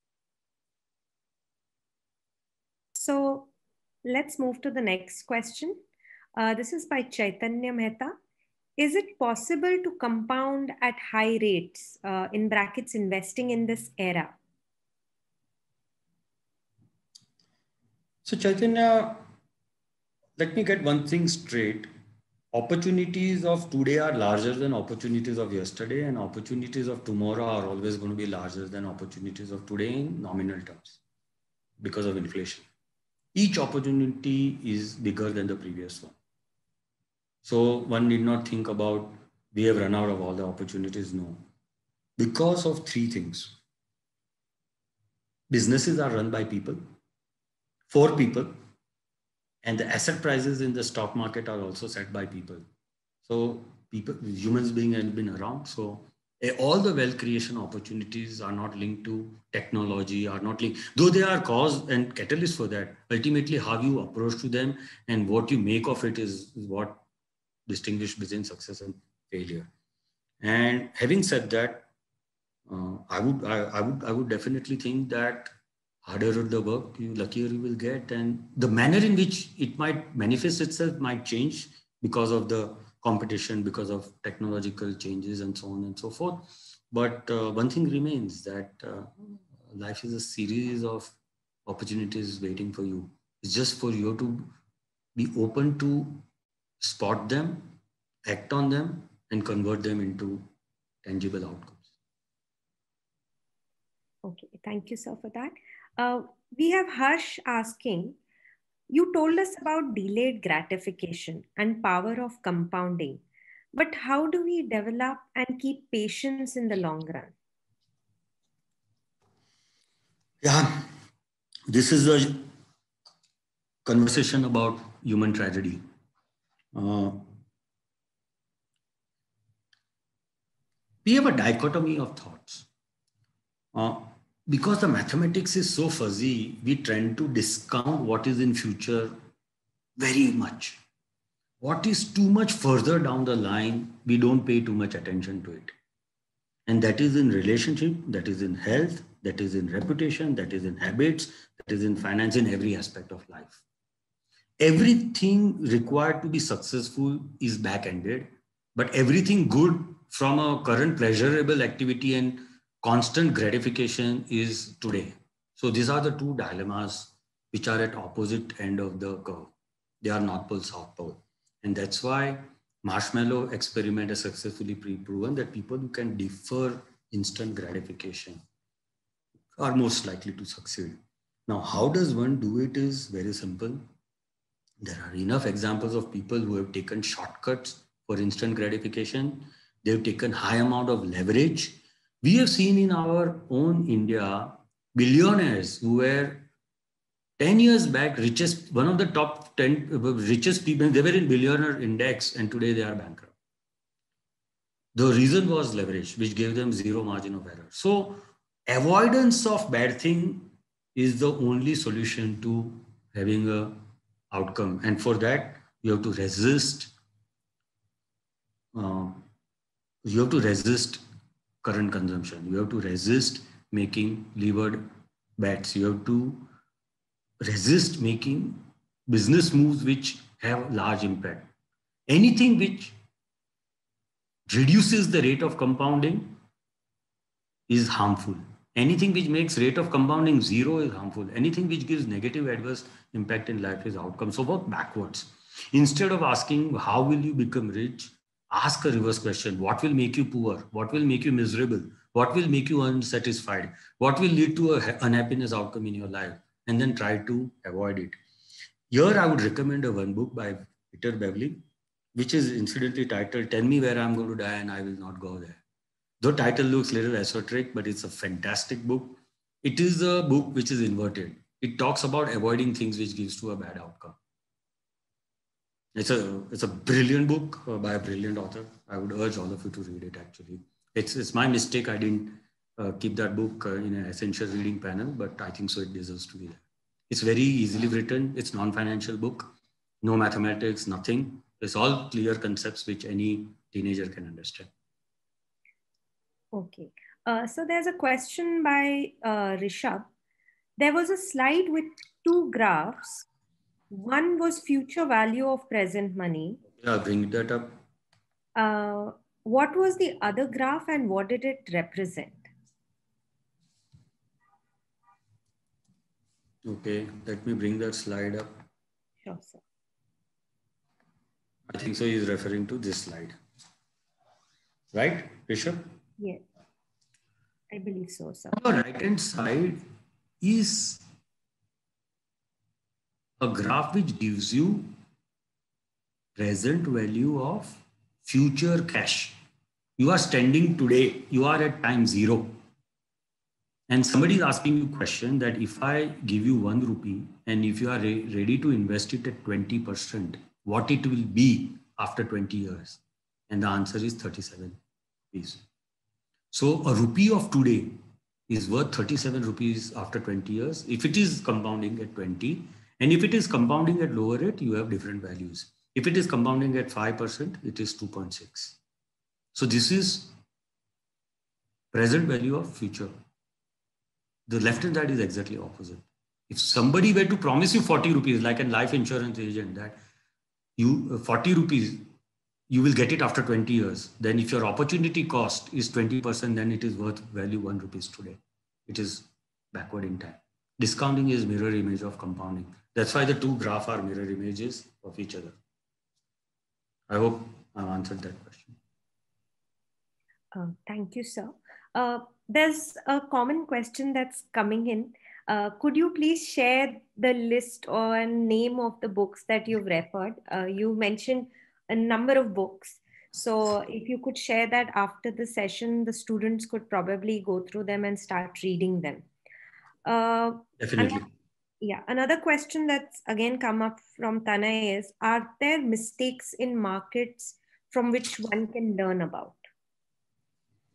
So let's move to the next question. Uh, this is by Chaitanya Mehta. Is it possible to compound at high rates, uh, in brackets, investing in this era? So Chaitanya, let me get one thing straight. Opportunities of today are larger than opportunities of yesterday, and opportunities of tomorrow are always going to be larger than opportunities of today in nominal terms because of inflation. Each opportunity is bigger than the previous one. So one need not think about we have run out of all the opportunities. No. Because of three things. Businesses are run by people, for people, and the asset prices in the stock market are also set by people. So people, humans being have been around. So eh, all the wealth creation opportunities are not linked to technology, are not linked, though they are cause and catalyst for that. Ultimately, how you approach to them and what you make of it is, is what distinguish between success and failure. And having said that, uh, I would I, I would I would definitely think that harder the work, you luckier you will get, and the manner in which it might manifest itself might change because of the competition, because of technological changes, and so on and so forth. But uh, one thing remains, that uh, life is a series of opportunities waiting for you. It's just for you to be open to spot them, act on them, and convert them into tangible outcomes. Okay, thank you, sir, for that. Uh, we have Harsh asking, you told us about delayed gratification and power of compounding, but how do we develop and keep patience in the long run? Yeah, this is a conversation about human tragedy. Uh, we have a dichotomy of thoughts. Uh, because the mathematics is so fuzzy, we tend to discount what is in future very much. What is too much further down the line, we don't pay too much attention to it. And that is in relationship, that is in health, that is in reputation, that is in habits, that is in finance, in every aspect of life. Everything required to be successful is back-ended, but everything good from a current pleasurable activity and constant gratification is today. So these are the two dilemmas which are at opposite end of the curve. They are North Pole, South Pole. And that's why marshmallow experiment has successfully proven that people who can defer instant gratification are most likely to succeed. Now, how does one do it is very simple. There are enough examples of people who have taken shortcuts for instant gratification. They've taken high amount of leverage. We have seen in our own India, billionaires who were ten years back, richest, one of the top ten richest people, they were in billionaire index and today they are bankrupt. The reason was leverage, which gave them zero margin of error. So avoidance of bad thing is the only solution to having a outcome. And for that, you have to resist, uh, you have to resist current consumption. You have to resist making levered bets. You have to resist making business moves which have large impact. Anything which reduces the rate of compounding is harmful. Anything which makes rate of compounding zero is harmful. Anything which gives negative adverse impact in life is outcome. So work backwards. Instead of asking, how will you become rich? Ask a reverse question. What will make you poor? What will make you miserable? What will make you unsatisfied? What will lead to a unhappiness outcome in your life? And then try to avoid it. Here, I would recommend a one book by Peter Beverly, which is incidentally titled, Tell Me Where I'm Going to Die and I Will Not Go There. The title looks a little esoteric, but it's a fantastic book. It is a book which is inverted. It talks about avoiding things which gives to a bad outcome. It's a, it's a brilliant book uh, by a brilliant author. I would urge all of you to read it, actually. It's, it's my mistake. I didn't uh, keep that book uh, in an essential reading panel, but I think so it deserves to be there. It's very easily written. It's non-financial book. No mathematics, nothing. It's all clear concepts which any teenager can understand. Okay. Uh, so there's a question by uh, Rishabh. There was a slide with two graphs. One was future value of present money. Yeah, bring that up. Uh, what was the other graph and what did it represent? Okay, let me bring that slide up. Sure, sir. I think so he's referring to this slide. Right, Rishabh? Yes, I believe so, sir. On the right-hand side is a graph which gives you present value of future cash. You are standing today, you are at time zero. And somebody is asking you a question that if I give you one rupee and if you are re ready to invest it at twenty percent, what it will be after twenty years? And the answer is thirty-seven rupees. So a rupee of today is worth thirty-seven rupees after twenty years. If it is compounding at twenty, and if it is compounding at lower rate, you have different values. If it is compounding at five percent, it is two point six. So this is present value of future. The left-hand side is exactly opposite. If somebody were to promise you forty rupees, like a life insurance agent, that you forty rupees, you will get it after twenty years. Then if your opportunity cost is twenty percent, then it is worth value one rupees today. It is backward in time. Discounting is mirror image of compounding. That's why the two graphs are mirror images of each other. I hope I've answered that question. Uh, thank you, sir. Uh, there's a common question that's coming in. Uh, could you please share the list or name of the books that you've referred? Uh, you mentioned a number of books. So if you could share that after the session, the students could probably go through them and start reading them. Uh, Definitely. Another, yeah, another question that's again come up from Tanay is, are there mistakes in markets from which one can learn about?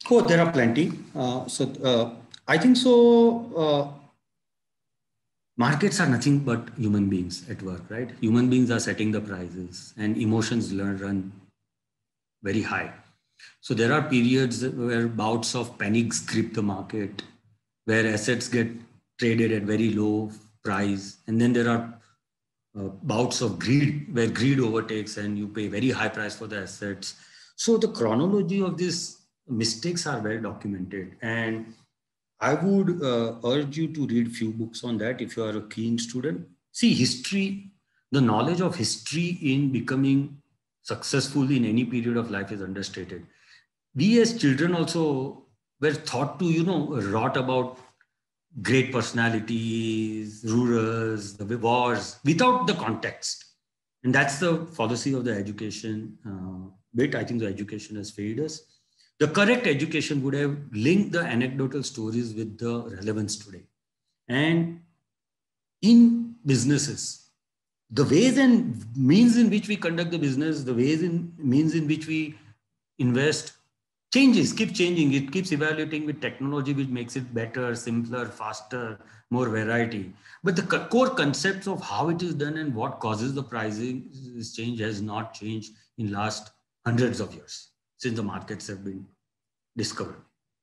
Oh, there are plenty. Uh, so uh, I think so. Uh, markets are nothing but human beings at work, right? Human beings are setting the prices, and emotions learn, run very high. So there are periods where bouts of panics grip the market, where assets get traded at very low price, and then there are uh, bouts of greed where greed overtakes and you pay very high price for the assets. So the chronology of these mistakes are well documented, and I would uh, urge you to read few books on that if you are a keen student. See, history, the knowledge of history in becoming successful in any period of life is understated. We as children also were taught to, you know, rot about great personalities, rulers, the wars, without the context. And that's the fallacy of the education uh, bit. I think the education has failed us. The correct education would have linked the anecdotal stories with the relevance today. And in businesses, the ways and means in which we conduct the business, the ways and means in which we invest changes, keep changing. It keeps evaluating with technology, which makes it better, simpler, faster, more variety. But the core concepts of how it is done and what causes the pricing change has not changed in last hundreds of years since the markets have been discovered.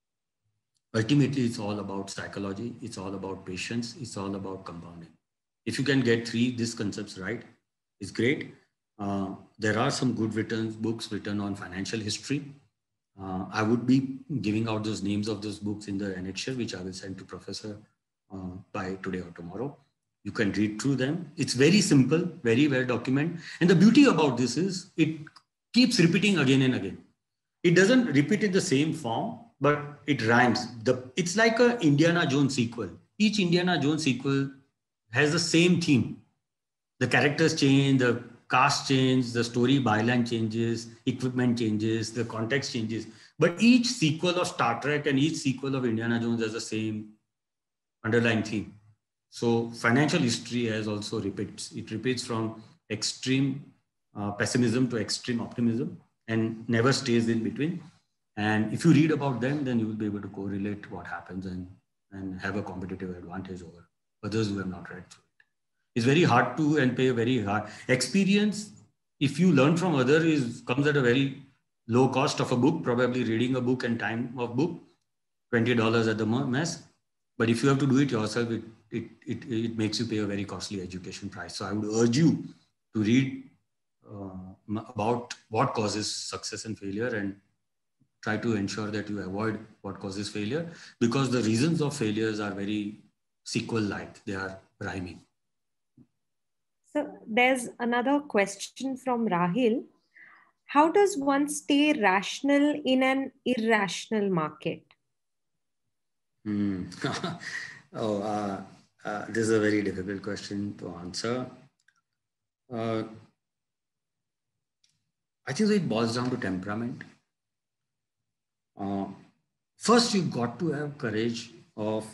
Ultimately, it's all about psychology. It's all about patience. It's all about compounding. If you can get three these concepts right, it's great. Uh, there are some good written books written on financial history. Uh, I would be giving out those names of those books in the annexure, which I will send to Professor uh, by today or tomorrow. You can read through them. It's very simple, very well documented. And the beauty about this is it keeps repeating again and again. It doesn't repeat in the same form, but it rhymes. The, it's like a Indiana Jones sequel. Each Indiana Jones sequel has the same theme. The characters change, the cast change, the story byline changes, equipment changes, the context changes. But each sequel of Star Trek and each sequel of Indiana Jones has the same underlying theme. So financial history has also repeats. It repeats from extreme uh, pessimism to extreme optimism and never stays in between. And if you read about them, then you will be able to correlate what happens and, and have a competitive advantage over others who have not read through it. It's very hard to and pay very hard experience. If you learn from other is comes at a very low cost of a book, probably reading a book and time of book, twenty dollars at the mess. But if you have to do it yourself, it, it, it, it makes you pay a very costly education price. So I would urge you to read uh, about what causes success and failure and try to ensure that you avoid what causes failure, because the reasons of failures are very sequel-like. They are rhyming. So there's another question from Rahil. How does one stay rational in an irrational market? Hmm. oh, uh, uh, this is a very difficult question to answer. Uh, I think it boils down to temperament. Uh, first, you've got to have courage of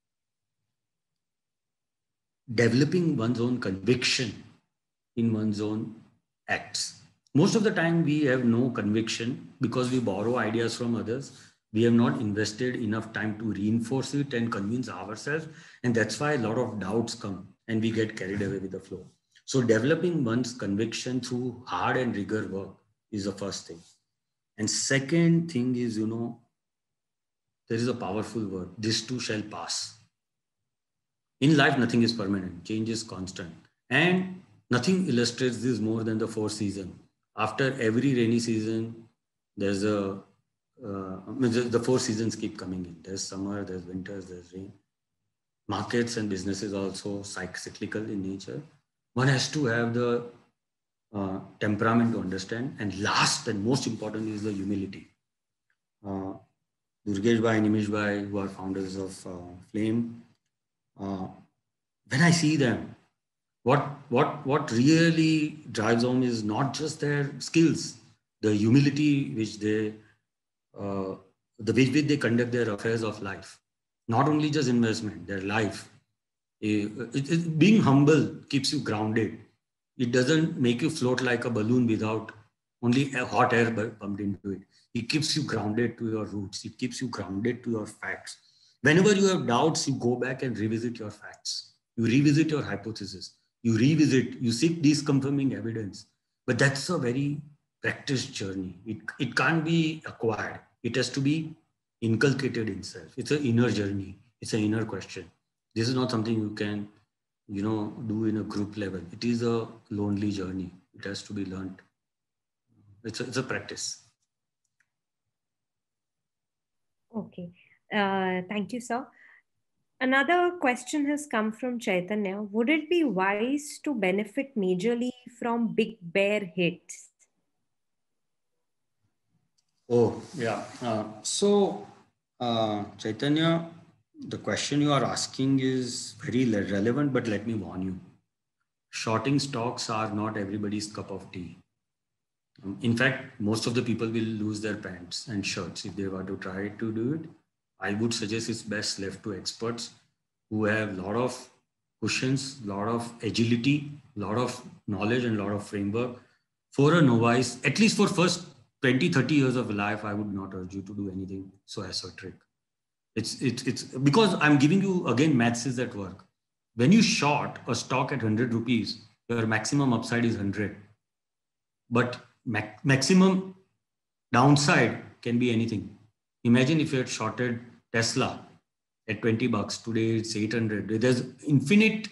developing one's own conviction in one's own acts. Most of the time, we have no conviction because we borrow ideas from others. We have not invested enough time to reinforce it and convince ourselves. And that's why a lot of doubts come and we get carried away with the flow. So developing one's conviction through hard and rigor work is the first thing. And second thing is, you know, there is a powerful word, this too shall pass. In life, nothing is permanent, change is constant. And nothing illustrates this more than the four seasons. After every rainy season, there's a, uh, the four seasons keep coming in. There's summer, there's winter, there's rain. Markets and businesses are also cyclical in nature. One has to have the uh, temperament to understand. And last and most important is the humility. Uh, Durgesh Bhai and Nimish Bhai, who are founders of uh, Flame, uh, when I see them, what, what, what really drives home is not just their skills, the humility which they, uh, the way they conduct their affairs of life. Not only just investment, their life. It, it, being humble keeps you grounded. It doesn't make you float like a balloon without only a hot air pumped into it. It keeps you grounded to your roots. It keeps you grounded to your facts. Whenever you have doubts, you go back and revisit your facts. You revisit your hypothesis. You revisit, you seek these confirming evidence. But that's a very practiced journey. It, it can't be acquired. It has to be inculcated in self. It's an inner journey. It's an inner question. This is not something you can, you know, do in a group level. It is a lonely journey. It has to be learned. It's a, it's a practice. Okay. Uh, thank you, sir. Another question has come from Chaitanya. Would it be wise to benefit majorly from big bear hits? Oh, yeah. Uh, so, uh, Chaitanya, the question you are asking is very relevant, but let me warn you. Shorting stocks are not everybody's cup of tea. Um, in fact, most of the people will lose their pants and shirts if they were to try to do it. I would suggest it's best left to experts who have a lot of cushions, a lot of agility, a lot of knowledge and a lot of framework. For a novice, at least for first twenty, thirty years of life, I would not urge you to do anything so esoteric. It's, it's, it's because I'm giving you, again, maths is at work. When you short a stock at one hundred rupees, your maximum upside is one hundred. But mac- maximum downside can be anything. Imagine if you had shorted Tesla at twenty bucks. Today it's eight hundred. There's infinite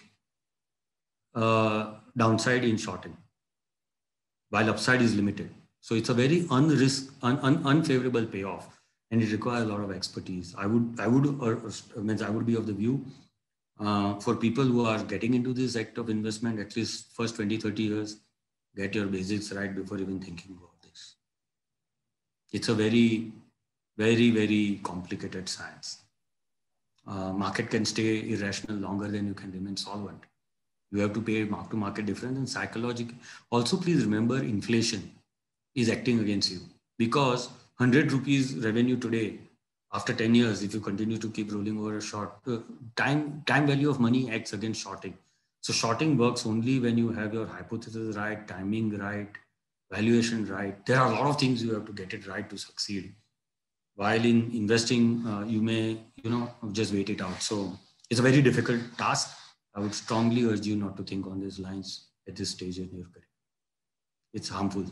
uh, downside in shorting, while upside is limited. So it's a very unrisk, un, un, unfavorable payoff, and it requires a lot of expertise. I would, I would, or, or means I would be of the view uh, for people who are getting into this act of investment, at least first twenty, thirty years, get your basics right before even thinking about this. It's a very, very, very complicated science. Uh, market can stay irrational longer than you can remain solvent. You have to pay mark to market difference and psychological. Also, please remember inflation is acting against you, because one hundred rupees revenue today, after ten years, if you continue to keep rolling over a short, uh, time, time value of money acts against shorting. So shorting works only when you have your hypothesis right, timing right, valuation right. There are a lot of things you have to get it right to succeed. While in investing, uh, you may, you know, just wait it out. So it's a very difficult task. I would strongly urge you not to think on these lines at this stage in your career. It's harmful.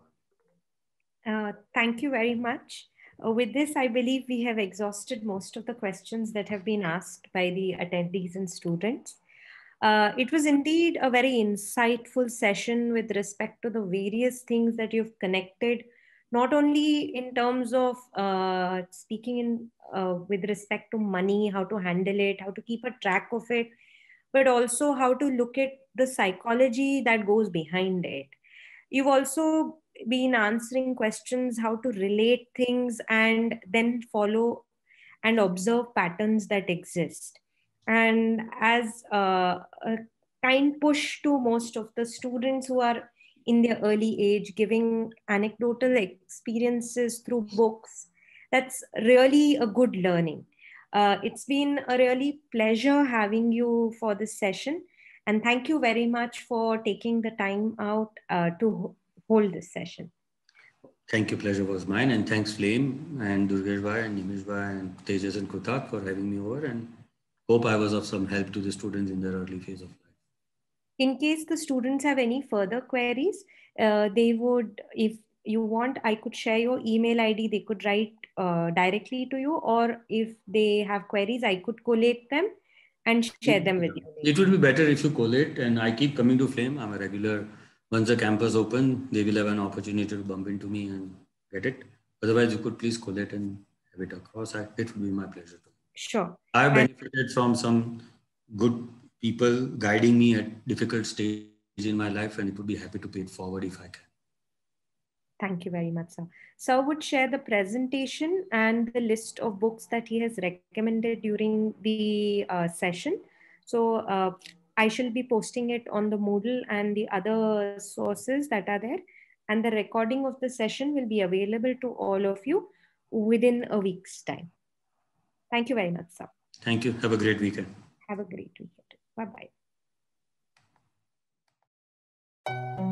Uh, thank you very much. Uh, with this, I believe we have exhausted most of the questions that have been asked by the attendees and students. Uh, it was indeed a very insightful session with respect to the various things that you've connected, not only in terms of uh, speaking in uh, with respect to money, how to handle it, how to keep a track of it, but also how to look at the psychology that goes behind it. You've also been answering questions how to relate things and then follow and observe patterns that exist. And as uh, a kind push to most of the students who are in their early age, giving anecdotal experiences through books, that's really a good learning. Uh, it's been a really pleasure having you for this session. And thank you very much for taking the time out uh, to hold this session. Thank you. Pleasure was mine. And thanks Flame and Durgesh Bhai and Nimish Bhai and Tejas and Kutak for having me over, and hope I was of some help to the students in their early phase of life. In case the students have any further queries, uh, they would, if you want, I could share your email I D. They could write uh, directly to you, or if they have queries, I could collate them and share them with you. It would be better if you collate, and I keep coming to Flame. I'm a regular. Once the campus open, they will have an opportunity to bump into me and get it. Otherwise, you could please collate and have it across. It would be my pleasure. Sure. I've benefited from some good people guiding me at difficult stage in my life, and it would be happy to pay it forward if I can. Thank you very much, sir. Sir would share the presentation and the list of books that he has recommended during the uh, session. So uh, I shall be posting it on the Moodle and the other sources that are there. And the recording of the session will be available to all of you within a week's time. Thank you very much, sir. Thank you. Have a great weekend. Have a great weekend. Bye-bye.